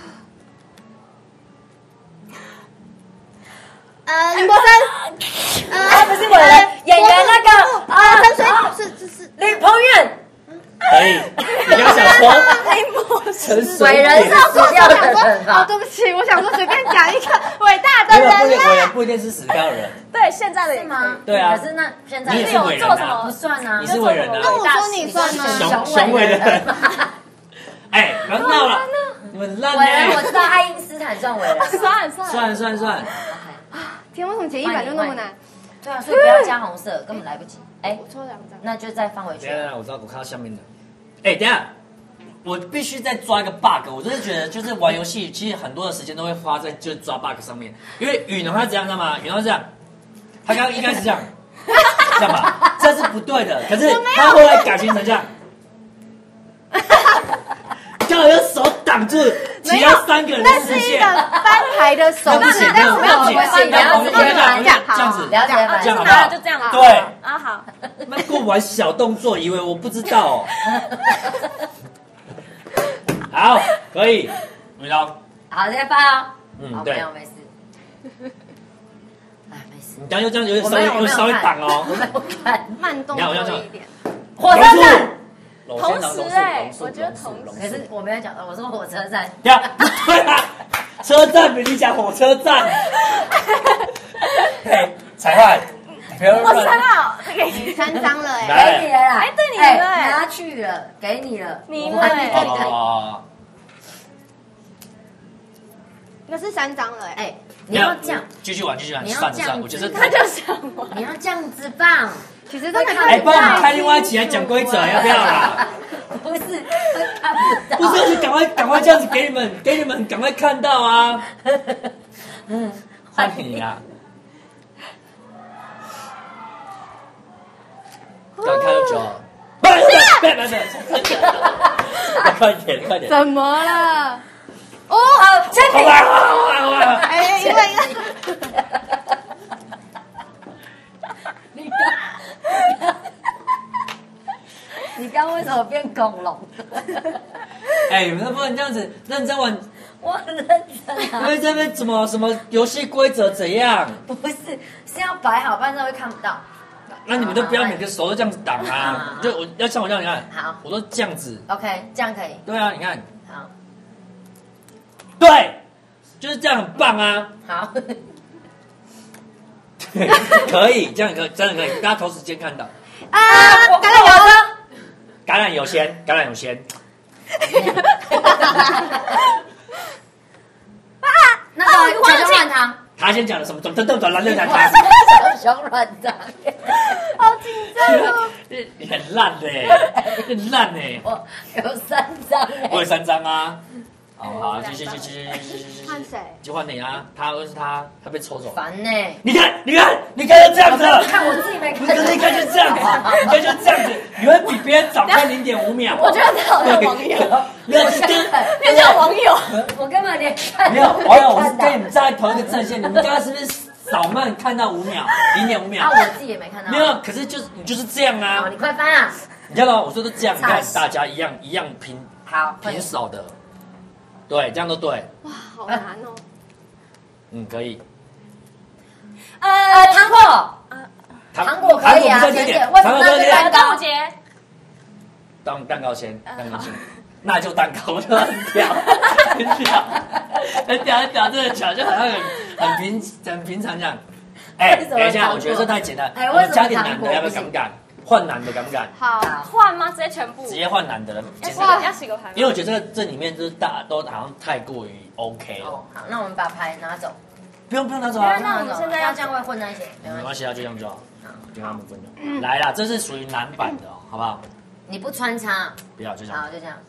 呃，林柏森， 啊，不是我的演员那个啊， 陈水是是是吕鹏远， 可以，你刚想说陈水伟人是死掉的人哦， 吧？ 对不起，我想说随便讲一个伟大的没有不一人定，伟人啦。 不一定是死掉的人， 对，现在的也可以是吗？ 对啊可是那现在你也是有伟人啊做什么不，算啊你。是伟人那啊， 我说你算吗？ 雄雄伟的人。哎，不要闹了，你们烂伟人我呢。 知道，爱因斯坦算伟人。 算算算算算， 天，为什么解一百就那么难？ 对啊，所以不要加红色，根本来不及。哎我，抽两张。 那就再放回去等一。下，我知道，我看到下面的。哎，等一下，我必须再抓一个 bug。我真的觉得，就是玩游戏，其实很多的时间都会花在就是抓 bug 上面。因为雨农他怎样知道吗？雨农是这样，他刚刚应该是这样，这样吧，这是不对的。可是他后来改成成这样，刚好用手挡住其他三个人的那是一个视线。 翻牌的手那不行， 势， 那不没有行， 不行那我们不行这样，这样这样子， 了解了这样好不好拿了？就这样了。 对， 啊好， 那跟我玩小动作，以为我不知道哦。好，可以，你喽。 好，再放哦。好， 嗯对没有没事。哎，没事。 你刚刚又这样有点稍我没有，我没有微有稍微看挡哦。 我没有看。 慢动你看我这样作一点。 火车站。 同时哎我觉得同时可是我没有讲到，我说火车站。 对啊，对啊， 车站比你讲火车站。嘿，裁判，不要我乱。 三号， 你三张了哎， 来给你了啦， 哎对你了哎拿去了，给你了， 你我还没了给你看。 哦， 那是三张了哎， 哎，你要这样， 继续玩，继续玩， 你要算了算了， 这样我觉得他就想我。 你要这样子放， 其实真的哎，帮我们开另外一集来讲规则，要不要啦？ 不是看不到， 不是，就赶快赶快这样子给你们，给你们赶快看到啊！ 嗯， 换你啦！刚看到久了，不不不不不，快点快点！ 怎么了？ 哦，这好吧好吧好吧！ 哎，因为你刚，你刚为什么变恐龙？ 哎，你们不能这样子认真玩， 我很认真因啊， 为这边怎么什么游戏规则怎样？ 不是是要摆好，不然会看不到。 那你们都不要每个手都这样子挡啊！就我要像我这样，你看， 好我都这样子。 OK，这样可以。 对啊，你看， 好， 对，就是这样，很棒啊！ 好， 可以，这样可以，真的可以，大家同时间看到。 啊，橄榄油， 橄榄油先，橄榄油先。 那个小熊软糖， 他先讲了什么？怎么等等转蓝六讲他？ 小熊软糖， 好紧张哦。 你很烂嘞，很烂嘞。 我有三张哎。 我有三张啊。好好，继续继续继续继续继续。 换谁？ 就换你啊！他又是他，他被抽走。 烦呢。 你看，你看，你看就这样子。 看我自己没看你看，你看就这样子，你看就这样子，你会比别人早看零点五秒。 我觉得这好像网友， 没有，是跟那叫网友。 我根本连看没有， 都网友，我是看到跟你们站在同一个阵线，你们刚刚是不是少慢看到五秒，零点五秒啊，？我自己也没看到。 没有，可是就是你就是这样好， 啊！ 你快翻啊！ 你看到我说的这样，你看差大家一样一样平好， 平手的，对，这样都对， 哇，好难哦。 嗯，可以。 呃，糖果，糖果可以啊， 糖果不是这点， 甜点，为什么那是糖果不是这点蛋糕？ 端午节， 当蛋糕先，蛋糕先，那就蛋糕，我就很屌，很屌，很屌，很屌，这个屌就好像很很平很平常这样。哎， 为什么等一下， 糖果我觉得这太简单， 哎我们为什么加点难的， 糖果不行要不要敢不敢？换难的敢不敢？ 好， 换吗？直接全部。 直接换难的了， 要简单。 洗个要洗个牌吗？ 因为我觉得这个这里面就是大家都好像太过于 OK 了， 哦，好，那我们把牌拿走。 不用不用拿走那啊， 那我们现在要要这样会混在一起，没关系。 没关系啊，就这样就好，就让他们分的。来啦，这是属于难版的哦，好不好？ 你不穿插， 不要就这好， 样。 就这样。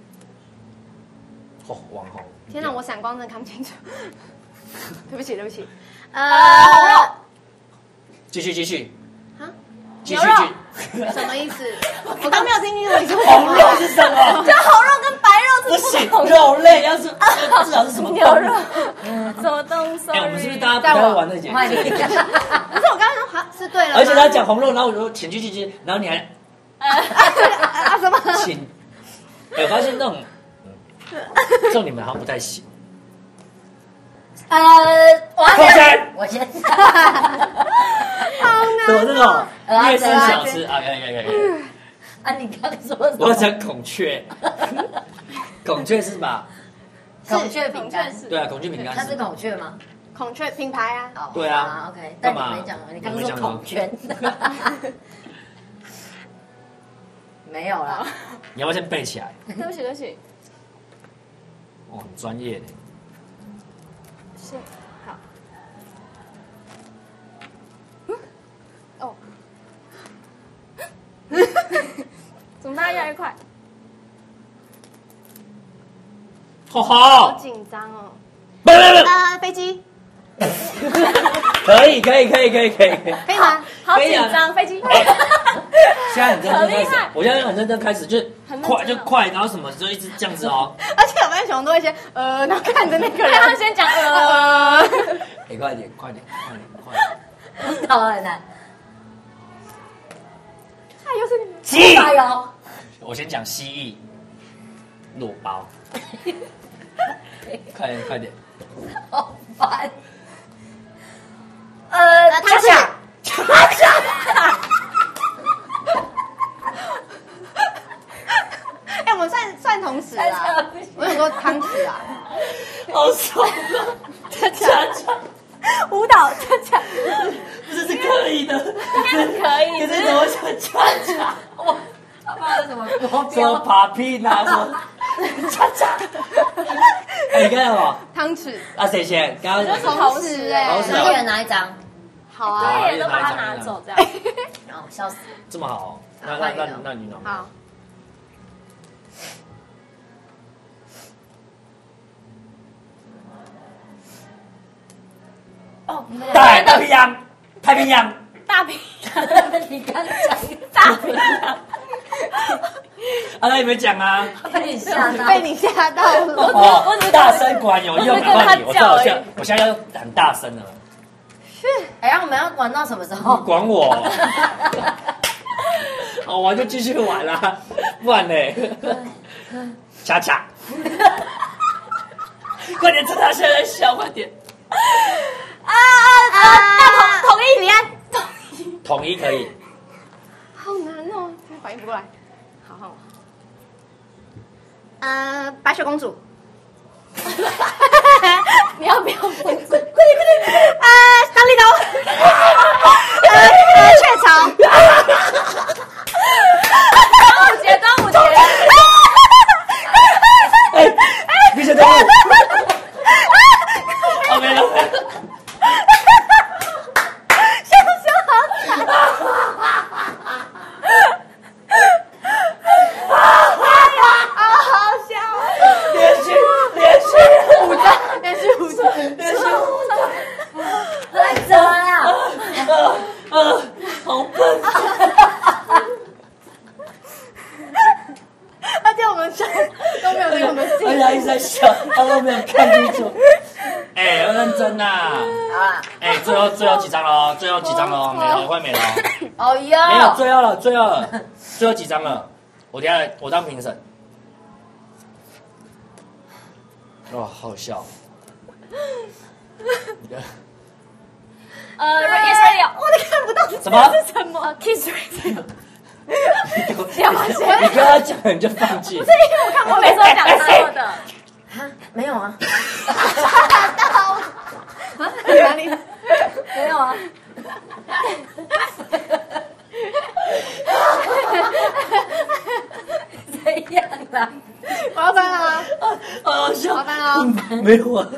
哦，网红。 天哪，我闪光真的看不清楚。对不起，对不起。 呃呃， 继续继续啊， 继续继续。 什么意思？我刚没有听清楚你说什红么。 肉是什么？ 就红肉跟白肉不行，肉类要是至少是什么牛肉，什么东西？ 哎，我们是不是大家不太会玩那些？ 换你。 不是，我刚刚说好是对了吗。 而且他讲红肉，然后我就请进去去，然后你还啊什么？ 请。哎，我发现那种，嗯这种你们好像不太行。 呃，我要扣钱我先。 什么这种呃夜市小吃啊？可以可以可以。 啊，你刚说什么？ 我要讲孔雀，孔雀是吧？ 孔雀饼干， 对啊，孔雀饼干它是孔雀吗？ 孔雀品牌啊。 哦对啊 ，OK，但你干嘛没讲，你刚我没讲吗说孔雀。没有啦， 你要不要先背起来？ 对不起，对不起， 哦，很专业的。 是好。哦，怎么大家越来越快？ 好好好， 紧张哦。 不不不， 呃，飞机可以可以可以可以可以。 可以吗？ 好可以啊紧张，飞机。 现在很认真开始好厉害， 我现在很认真开始，就是很认真哦快就快，然后什么就一直这样子哦。 而且我发现小红都会先呃，然后看着那个对，他人。 先讲呃， 呃， 哎，快点快点快点快点！ 你好很难。 哎，又是你们。 鸡， 加油！ 我先讲蜥蜴，裸包。快点快点！ 好烦。呃，他想，他想。 哎，我们算算同时啊，我想说汤匙啊， 好爽啊！恰恰恰， 舞蹈恰恰， 不是是可以的， 可以， 可是怎么想恰恰？哇， 他妈的什么国说标？ 爬屁拿说恰恰。哎，你看到吗？ 汤匙， 啊，谁先？刚刚就是同时哎， 同时那一人拿一张， 好啊， 对，都把它拿走这样。 然后笑死。 这么好，那那那那你弄。 好， 哦，你们大海太平洋，太平洋。 大平你刚讲大平洋， 啊，那你们讲啊。 被你吓到， 被你吓到了。 哦，大声果然有用，赶快你，我知道，我现在我现在要很大声了。 哎，我们要玩到什么时候？ 管我。好玩就继续玩啦，不然嘞，恰恰，快点趁他现在笑，快点。 啊啊啊！要统统一李安， 统一可以。 好难哦，反应不过来。好，好。呃，白雪公主。 你要不要分？ 快点快点！呃，张立东。呃呃，雀巢。 端午节，端午节。 哎，闭嘴！哦，没有没有。好笨！ 而且我们笑都没有那么而且他一直在笑，他都没有看清楚。哎，要认真呐！哎，最后最后几张了，最后几张了，没了，快没了。 哦哟， 没有，最后了，最后了，最后几张了。我等下我当评审。哇，好笑。 呃 ，Yes Radio， 我都看不到什么？ 是什么。 Kiss Radio， 你跟他讲你就放弃。 我看我每次都讲错的。 哈，没有啊， 哪里？ 没有啊。怎样啦？ 我要翻了吗？ 好笑。 好翻哦。 没有啊。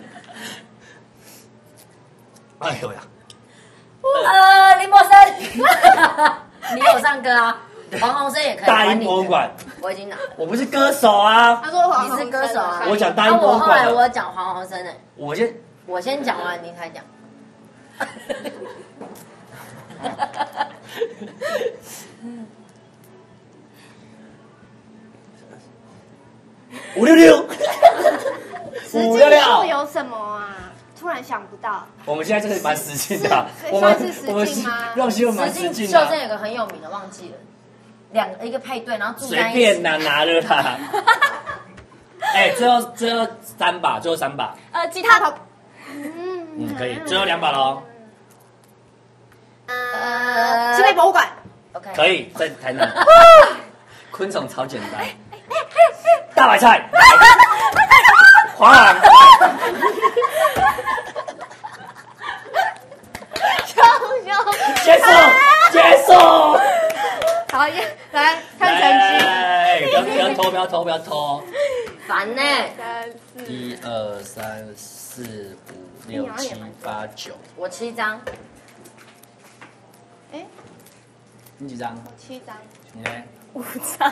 哎呦呀！ 呃，林柏森，你有唱歌啊？黄鸿升也可以。 大英博物馆， 我已经拿了。 我不是歌手啊。 他说黄你是歌手啊？ 我讲大英啊， 博物我后来馆的。 我讲黄鸿升的， 我先我先讲完，你才讲。 五六六， 实五六际秀六。 有什么啊？突然想不到。 我们现在真的蛮实劲的， 所以我们算是实劲我们吗让新闻蛮实境实劲的。 秀真有个很有名的，忘记了，两个一个配对，然后住随在一起。 便拿拿了啦。哎，最后最后三把，最后三把， 呃，吉他头， 嗯嗯，可以，最后两把喽， 呃西北博物馆。 OK， 可以，在台南。昆虫超简单，大白菜，黄昂， 笑笑。 结束，结束。 好，耶，来看成绩。 来，不要不要偷，不要偷，不要偷。 烦呢。 三四， 一二三四五六七八九， 我七张， 哎， 你几张？ 七张。 你呢？ 五张。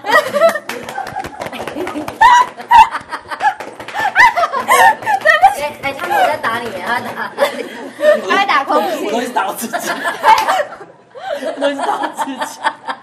哎哎，他没有在打你，他打你。 他在打空气我都是打我自己，我都是打我自己。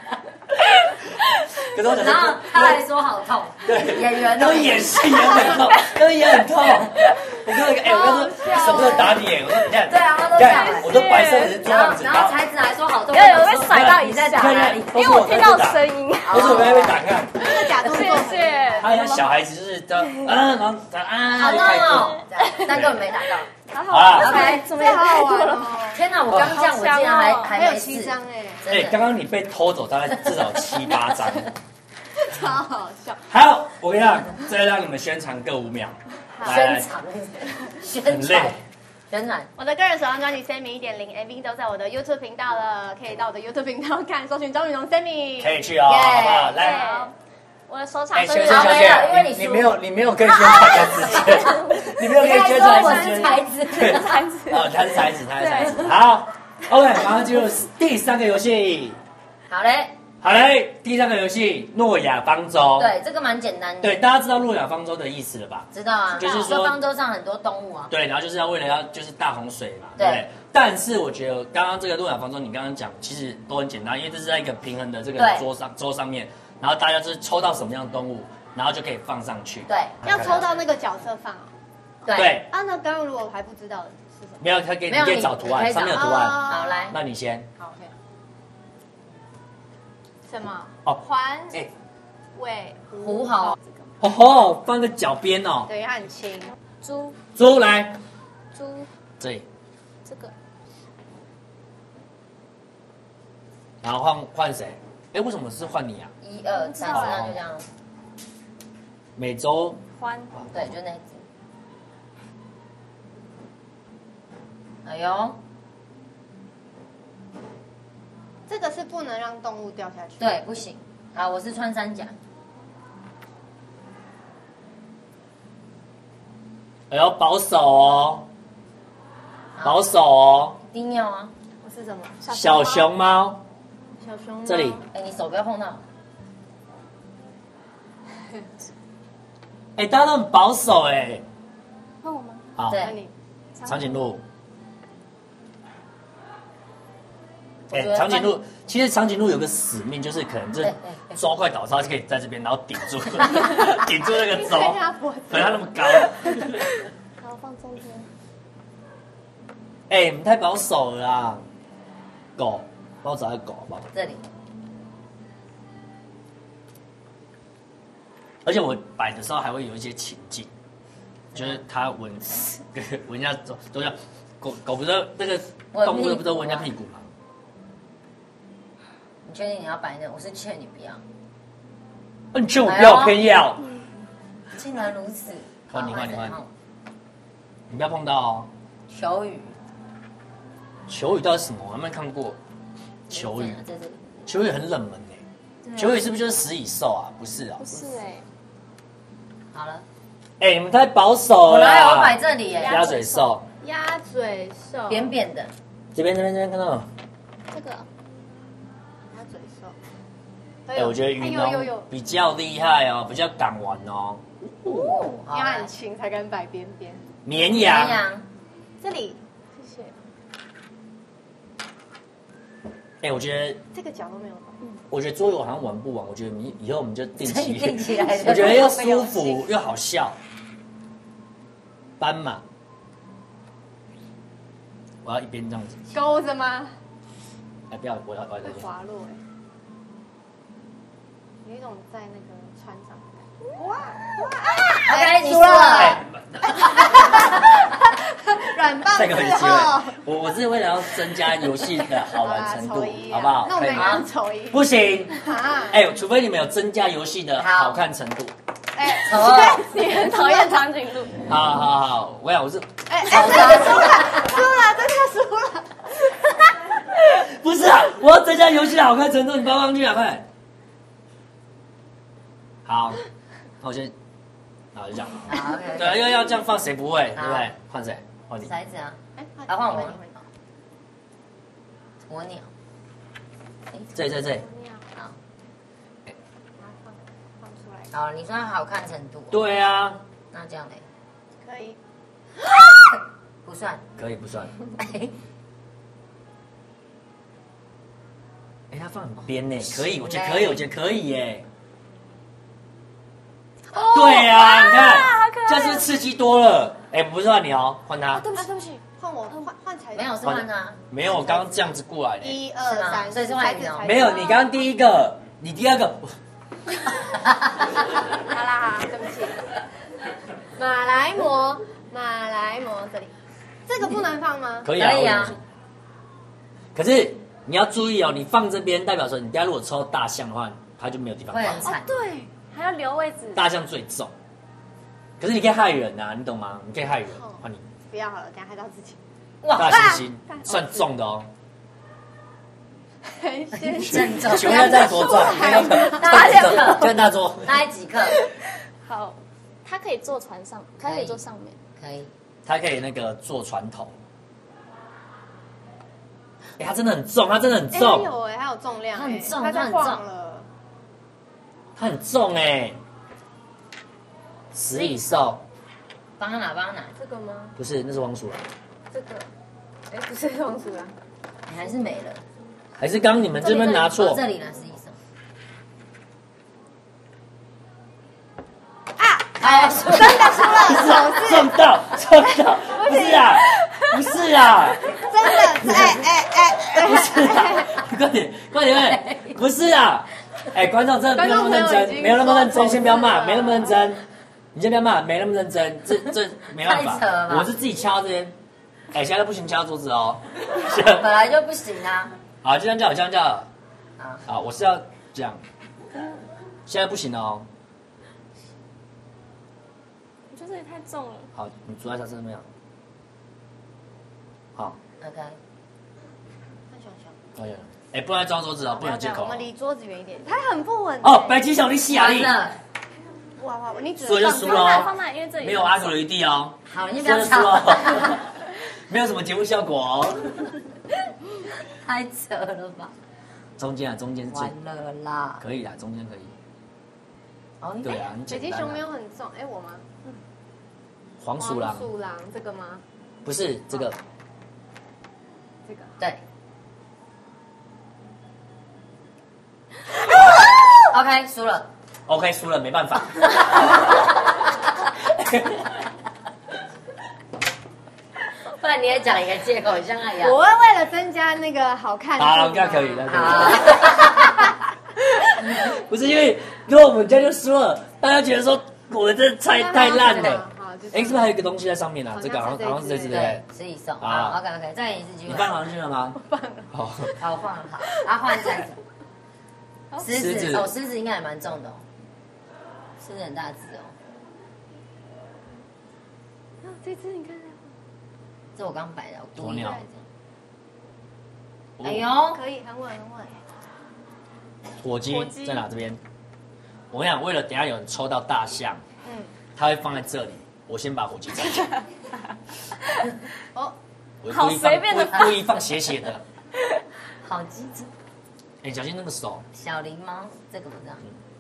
可是我想然后说， 他还说好痛， 对， 演员都演戏演很痛，都演很痛。我跟那个，哎，我跟他说舍不得打你，我说你看， 对啊他都你这样看，我都白色的是这然样子， 后然后才子还说好痛， 要有被甩到椅子下在哪里？ 因为我听到声音。 不是我刚才被打看， 这个假动作。 谢谢。 他像小孩子就是这样，嗯，然后啊， 好痛就开动哦，这样但根本没打到。 好啦， OK， 怎么这好好玩了？ 哦。 天哪，我刚这样我竟然还还还有没事， 七张哎。 哎，刚刚你被偷走大概至少七八张， 超好笑。 好，我跟你讲，再让你们宣传各五秒。 宣传，宣传，宣传。 我的个人首张专辑《Sammy 一点零》M V 都在我的 YouTube 频道了，可以到我的 YouTube 频道看，搜寻张雨桐 Sammy。 可以去哦，好不好？来。 我的首场哎， 生日学学学学，你你没有你没有可以宣传的时间，你没有可以宣传的时间。 才子， 才子， 哦，他是才子，他是才子。好 ，OK，马上进入第三个游戏。 好嘞， 好嘞，第三个游戏诺亚方舟。 对，这个蛮简单的。 对，大家知道诺亚方舟的意思了吧？ 知道啊， 就是说方舟上很多动物啊。 对，然后就是要为了要就是大洪水嘛，对不对？但是我觉得刚刚这个诺亚方舟，你刚刚讲其实都很简单，因为这是在一个平衡的这个桌上桌上面，然后大家就是抽到什么样的动物，然后就可以放上去。 对， 要抽到那个角色放啊。 对。 对。 啊，那刚刚如果我还不知道的是什么？ 没有，他给你可以找图案，上面有图案。 好，来， 那你先。 好 ，OK。什么？ 哦， 环哎， 尾狐猴。 哦吼，放个脚边哦。 对，它很轻。 猪猪来， 猪这里， 这个然后换换谁？哎，为什么是换你啊？ 一二三四，那就这样。 美洲欢， 对，就那一只。哎呦， 这个是不能让动物掉下去。 对，不行。好，我是穿山甲。 哎呦，保守哦，保守哦。 一定要啊！ 我是什么？ 小熊猫。 小熊猫。 这里。 哎，你手不要碰到。 哎，大家都很保守哎。 换我吗？ 好， 对， 长颈鹿。哎，长颈鹿，其实长颈鹿有个使命，就是可能这抓块倒沙就可以在这边，然后顶住，顶住那个轴，可能它那么高。 好，放中间。 哎，你们太保守了啦！狗，帮我找个狗好不好？ 这里。 而且我摆的时候还会有一些情境，就是它闻闻人家走，都像狗狗不是那个动物不都闻人家屁股吗？ 你确定你要摆那？我是劝你不要。 你劝我不要，我偏要。 竟然如此！ 换你换你换你，你不要碰到哦。 球语。 球语到底是什么？我还没看过。球语， 在这里。 球语很冷门哎。球语是不是就是食蚁兽啊？不是啊。 不是哎。 好了。 哎，你们太保守了。 我哪有摆这里？ 鸭嘴兽。 鸭嘴兽。 扁扁的。 这边这边这边看到吗？ 这个。 鸭嘴兽。 哎，我觉得云龙比较厉害哦，比较敢玩哦。 哦，因为它很轻，才敢摆边边。 绵羊。 绵羊。 这里。 谢谢。 哎，我觉得这个角都没有。 我觉得桌游好像玩不完，我觉得以以后我们就定期， 定起来。 我觉得又舒服又好笑。斑马，我要一边这样子。 钩子吗？ 哎，不要，我要我要再滑落哎。有一种在那个船上。哇哇 ！OK， 你输了。 软棒再给我一机会，我我是为了要增加游戏的好玩程度，好不好？ 那我们要抽一， 不行，哎，除非你们有增加游戏的好看程度。 哎， 你很讨厌长颈鹿。 好好好，我想我是， 哎哎，这个输了，输了，这个输了。 不是啊，我要增加游戏的好看程度，你帮帮去啊，快！好，那我先。好，就这样。对啊，因为要这样放，谁不会，对不对？换谁？换你。 骰子啊！哎，换我。鸵鸟。 这这这。 好。放出来。好，你说好看程度。 对啊。 那这样嘞？ 可以。 不算。 可以不算。哎，它放很边呢，可以，我觉得可以，我觉得可以耶。对呀，你看，这是刺激多了。哎，不是换你哦，换他。 对不起，对不起，换我，换换才。 没有是换他。 没有，我刚刚这样子过来的。 一二三， 所以是换你哦。 没有，你刚刚第一个，你第二个。 好啦，对不起。马来貘，马来貘这里，这个不能放吗？ 可以啊， 可以啊。 可是你要注意哦，你放这边代表说，你等下如果抽大象的话， 它就没有地方放。 会很惨。 对， 还要留位置。 大象最重，可是你可以害人啊，你懂吗？你可以害人，换你。 不要好了，等下害到自己。 大猩猩算重的哦。 先郑重。 请问要在多重？ 大家跟大桌。 大概几克？ 好，它可以坐船上，它可以坐上面。 可以。 它可以那个坐船头。哎，它真的很重，它真的很哎， 重。 有哎，还有重量， 它很重它在它很重晃了。 它很重哎。食蚁兽帮他拿，帮他拿。 这个吗？ 不是，那是黄鼠狼。 这个，哎，不是松鼠啦。 你还是没了。 还是刚刚你们这边拿错？ 这里呢是一手。 啊！ 哎， 真的输了，手撞到，撞到，不是啊，不是啊， 真的，哎哎哎， 不是啊，快点，快点，快点，不是啊，哎，观众真的没有那么认真，没有那么认真，先不要骂，没那么认真，你先不要骂，没那么认真，这这没办太扯了吧法，我是自己敲这边，哎，现在都不行敲桌子哦， 本来就不行啊。 好，就这样叫，这样叫， 啊， 好，我是要这样，现在不行哦， 我觉得这也太重了。 好，你坐在他身上，好， OK。 哎呀，哎，不能再装桌子哦，不能有借口哦。 我们离桌子远一点，它很不稳。 哦，白金小力西亚力， 完了。 哇哇，你只所以就输了放那哦， 放那，因为这里没有阿狗的余地哦。 好，你不要所以就输了吵。 哦，没有什么节目效果哦。 太扯了吧！ 中间啊，中间是最完了啦。 可以啦，中间可以。 哦，你对啊，很简单啊北极熊没有很重，哎，我吗？ 黄鼠狼黄鼠狼这个吗？ 不是这个， 这个。 对。OK， 输了。 OK 输了，没办法。 不然你也讲一个借口，像那样。 我会为了增加那个好看度嘛。 好，那可以，那可好。 以。不是因为如果我们家就输了，大家觉得说我们这猜太烂了。 好，就哎，是不是还有一个东西在上面啊？ 好像这个好像是这一好像是这只对不对对？， 是一送。 好好 ，OK OK，再一次机会。 你放上去了吗？ 放了。 好， 好，我放了好。啊，换这个。狮狮子子哦，狮子应该也蛮重的哦。狮子很大只哦。 啊这只你看， 这我刚摆的，我故意鸵鸟哎呦， 可以很稳很稳。 火鸡火鸡在哪？这边。我跟你讲，为了等一下有人抽到大象， 嗯， 它会放在这里，我先把火鸡摘下来。 哦， 我好故意放随便的故意故意放斜斜的。 好机智。 哎，小心那个手。 小狸猫，这个不知道。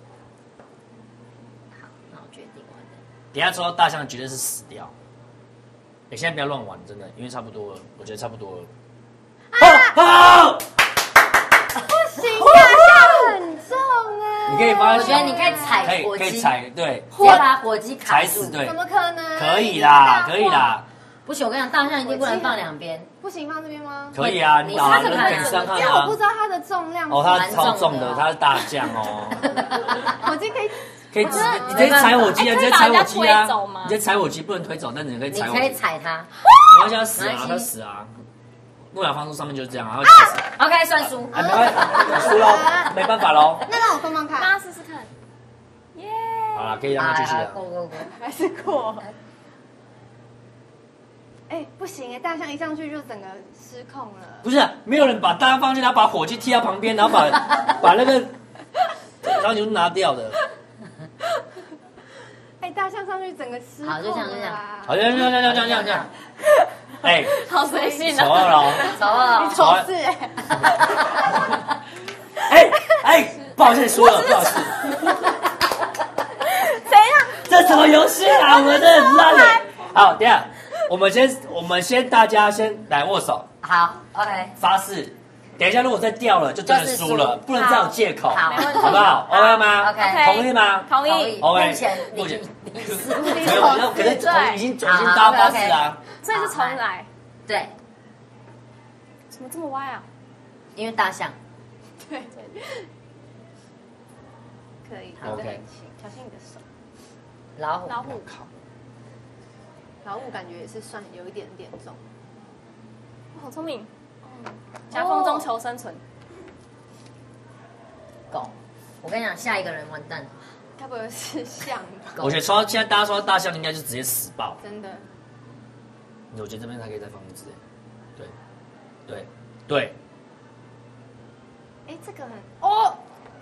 好，那我决定完了。 等一下抽到大象绝对是死掉。哎，现在不要乱玩，真的，因为差不多了，我觉得差不多了。好，好， 不行，大象很重哎。 你可以放在我觉得你可以可踩火鸡， 以可以踩，对， 直接把火鸡卡住。 踩死，对怎，么可能？ 可以啦，可以啦， 不行，我跟你讲，大象一定不能放两边。 不行，放这边吗？ 可以啊， 你你打试试看人上看因为我不啊知。道它的重量。 哦，它蛮超重的哦重的，它是大象哦。 火鸡可以。 可以直接， 啊你直接踩火鸡啊， 哎直接踩火鸡可以把人家推啊走吗， 你直接踩火鸡不能推走，但你可以你可以踩火鸡。 踩它。 没关系，它死啊， 没关系它死啊。诺亚方舟上面就是这样，然后死。 OK，算输。 哎，没关系，我输喽，没办法喽。 那让我放放看。 妈试试看。耶！ 好了，可以让他继续了。 来过过过。 还是过。哎，不行哎，大象一上去就整个失控了。 不是，没有人把大象放进，他把火鸡踢到旁边，然后把把那个然后就拿掉的。 哎，大象上去整个失控好就这样就这样了啦。 好，这样这样这样这样这样这样。哎， 好随性丑啊！ 二喽。 走了。 丑事哎。 哎哎，不好意思，输了，不好意思。 怎样？ 这什么游戏啊？我们真的很烂嘞。好，等一下，我们先我们先大家先来握手好 ，OK。 发誓。等一下，如果再掉了，就真的输了，不能再有借口， 好， 好不好 ？OK 吗 OK 同意吗？ 同意。 OK 目前你目前你是没有，那可是我已经已经大发誓啊。 所以是重来。 对， 怎么这么歪啊？ 因为大象。 对。可以，可以 OK 很轻，小心你的手。 老虎。 老虎。 靠， 老虎感觉也是算有一点点重。 好聪明。夹缝中求生存。 狗。 我跟你讲，下一个人完蛋了。 该不会是象吧？ 我觉得抽到现在大家抽到大象应该就直接死爆。 真的。 我觉得这边还可以再放一只。对，对，对。 哎，这个很哦。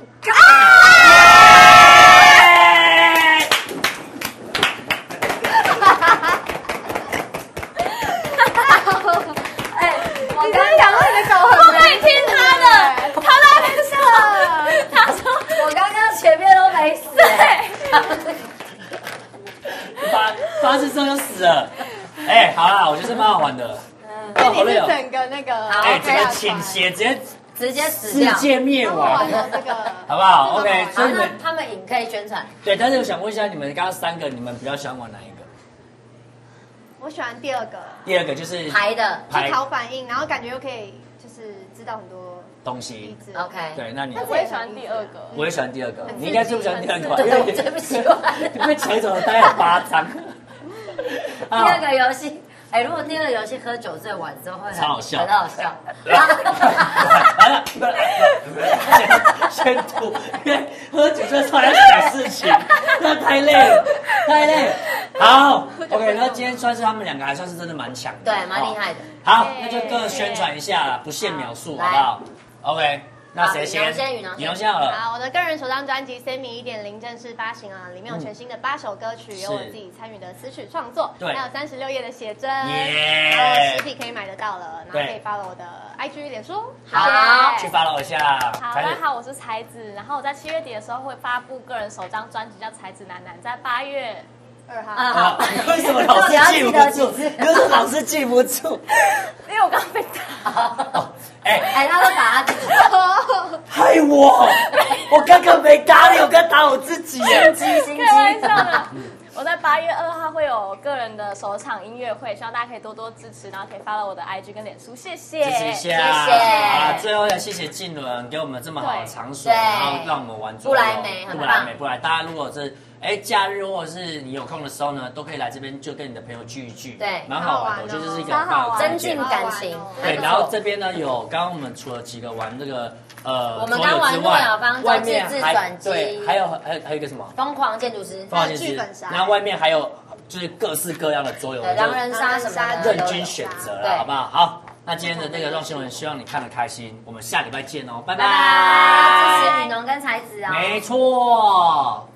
哎，我刚刚讲话你的狗很没听他的，他在那边说，他说我刚刚前面都没死。对。 发发誓之后就死了。哎，好啦，我觉得蛮好玩的。 那你是整个那个， 哎，整个倾斜，直接直接死掉， 世界灭亡， 这个好不好 ？OK， 所以你们他们赢可以宣传。 对，但是我想问一下，你们刚刚三个，你们比较喜欢玩哪一个？ 我喜欢第二个， 第二个就是排的， 排考反应，然后感觉又可以就是知道很多东西。 OK， 对，那你我也喜欢第二个， 我也喜欢第二个，你应该最不喜欢第二个吧？ 对，我最不喜欢， 你被抢走了大概八张。 第二个游戏。哎，如果第二个游戏喝酒醉玩之后会超好笑， 很好笑。 先吐，因为喝酒醉突然想事情，那太累了，太累了。好 ，OK， 那今天算是他们两个还算是真的蛮强的， 对，蛮厉害的。 好，那就各宣传一下啦，不限秒数，好不好 ？OK。那谁先？ 先，雨农先好了。 好，我的个人首张专辑《Sammy 一点零》正式发行啊，里面有全新的八首歌曲，有我自己参与的词曲创作， 对， 还有三十六页的写真， 耶， 然后实体可以买得到了，然后可以 follow 我的 I G 脸书， 好， 去 follow 一下。 好，大家好，我是才子，然后我在七月底的时候会发布个人首张专辑，叫《才子楠楠》，在八月二号。 二号， 为什么老是记不住？为什么老是记不住？ 因为我刚刚被打。 哎哎，他都打他自己， 害我！我刚刚没打你，我刚打我自己耶！ 心机心机， 开玩笑的。我在八月二号会有个人的首场音乐会，希望大家可以多多支持，然后可以follow我的 I G 跟脸书，谢谢， 支持一下， 谢谢。 啊，最后要谢谢静伦给我们这么好的场所，然后让我们玩桌游。 不来梅， 不来梅，不来。大家如果是哎假日或者是你有空的时候呢，都可以来这边，就跟你的朋友聚一聚， 对， 蛮好玩的。我觉得这是一个很棒的增进感情。 对，然后这边呢有刚刚我们除了几个玩这个呃我们刚玩诺亚方舟自制转机， 对，还有还有还有一个什么？ 疯狂建筑师， 疯狂建筑师。然后外面还有就是各式各样的桌游， 狼人杀什么的， 任君选择了，好不好？好，那今天的那个让新闻，希望你看得开心。我们下礼拜见哦，拜拜。 支持雨农跟才子啊， 没错。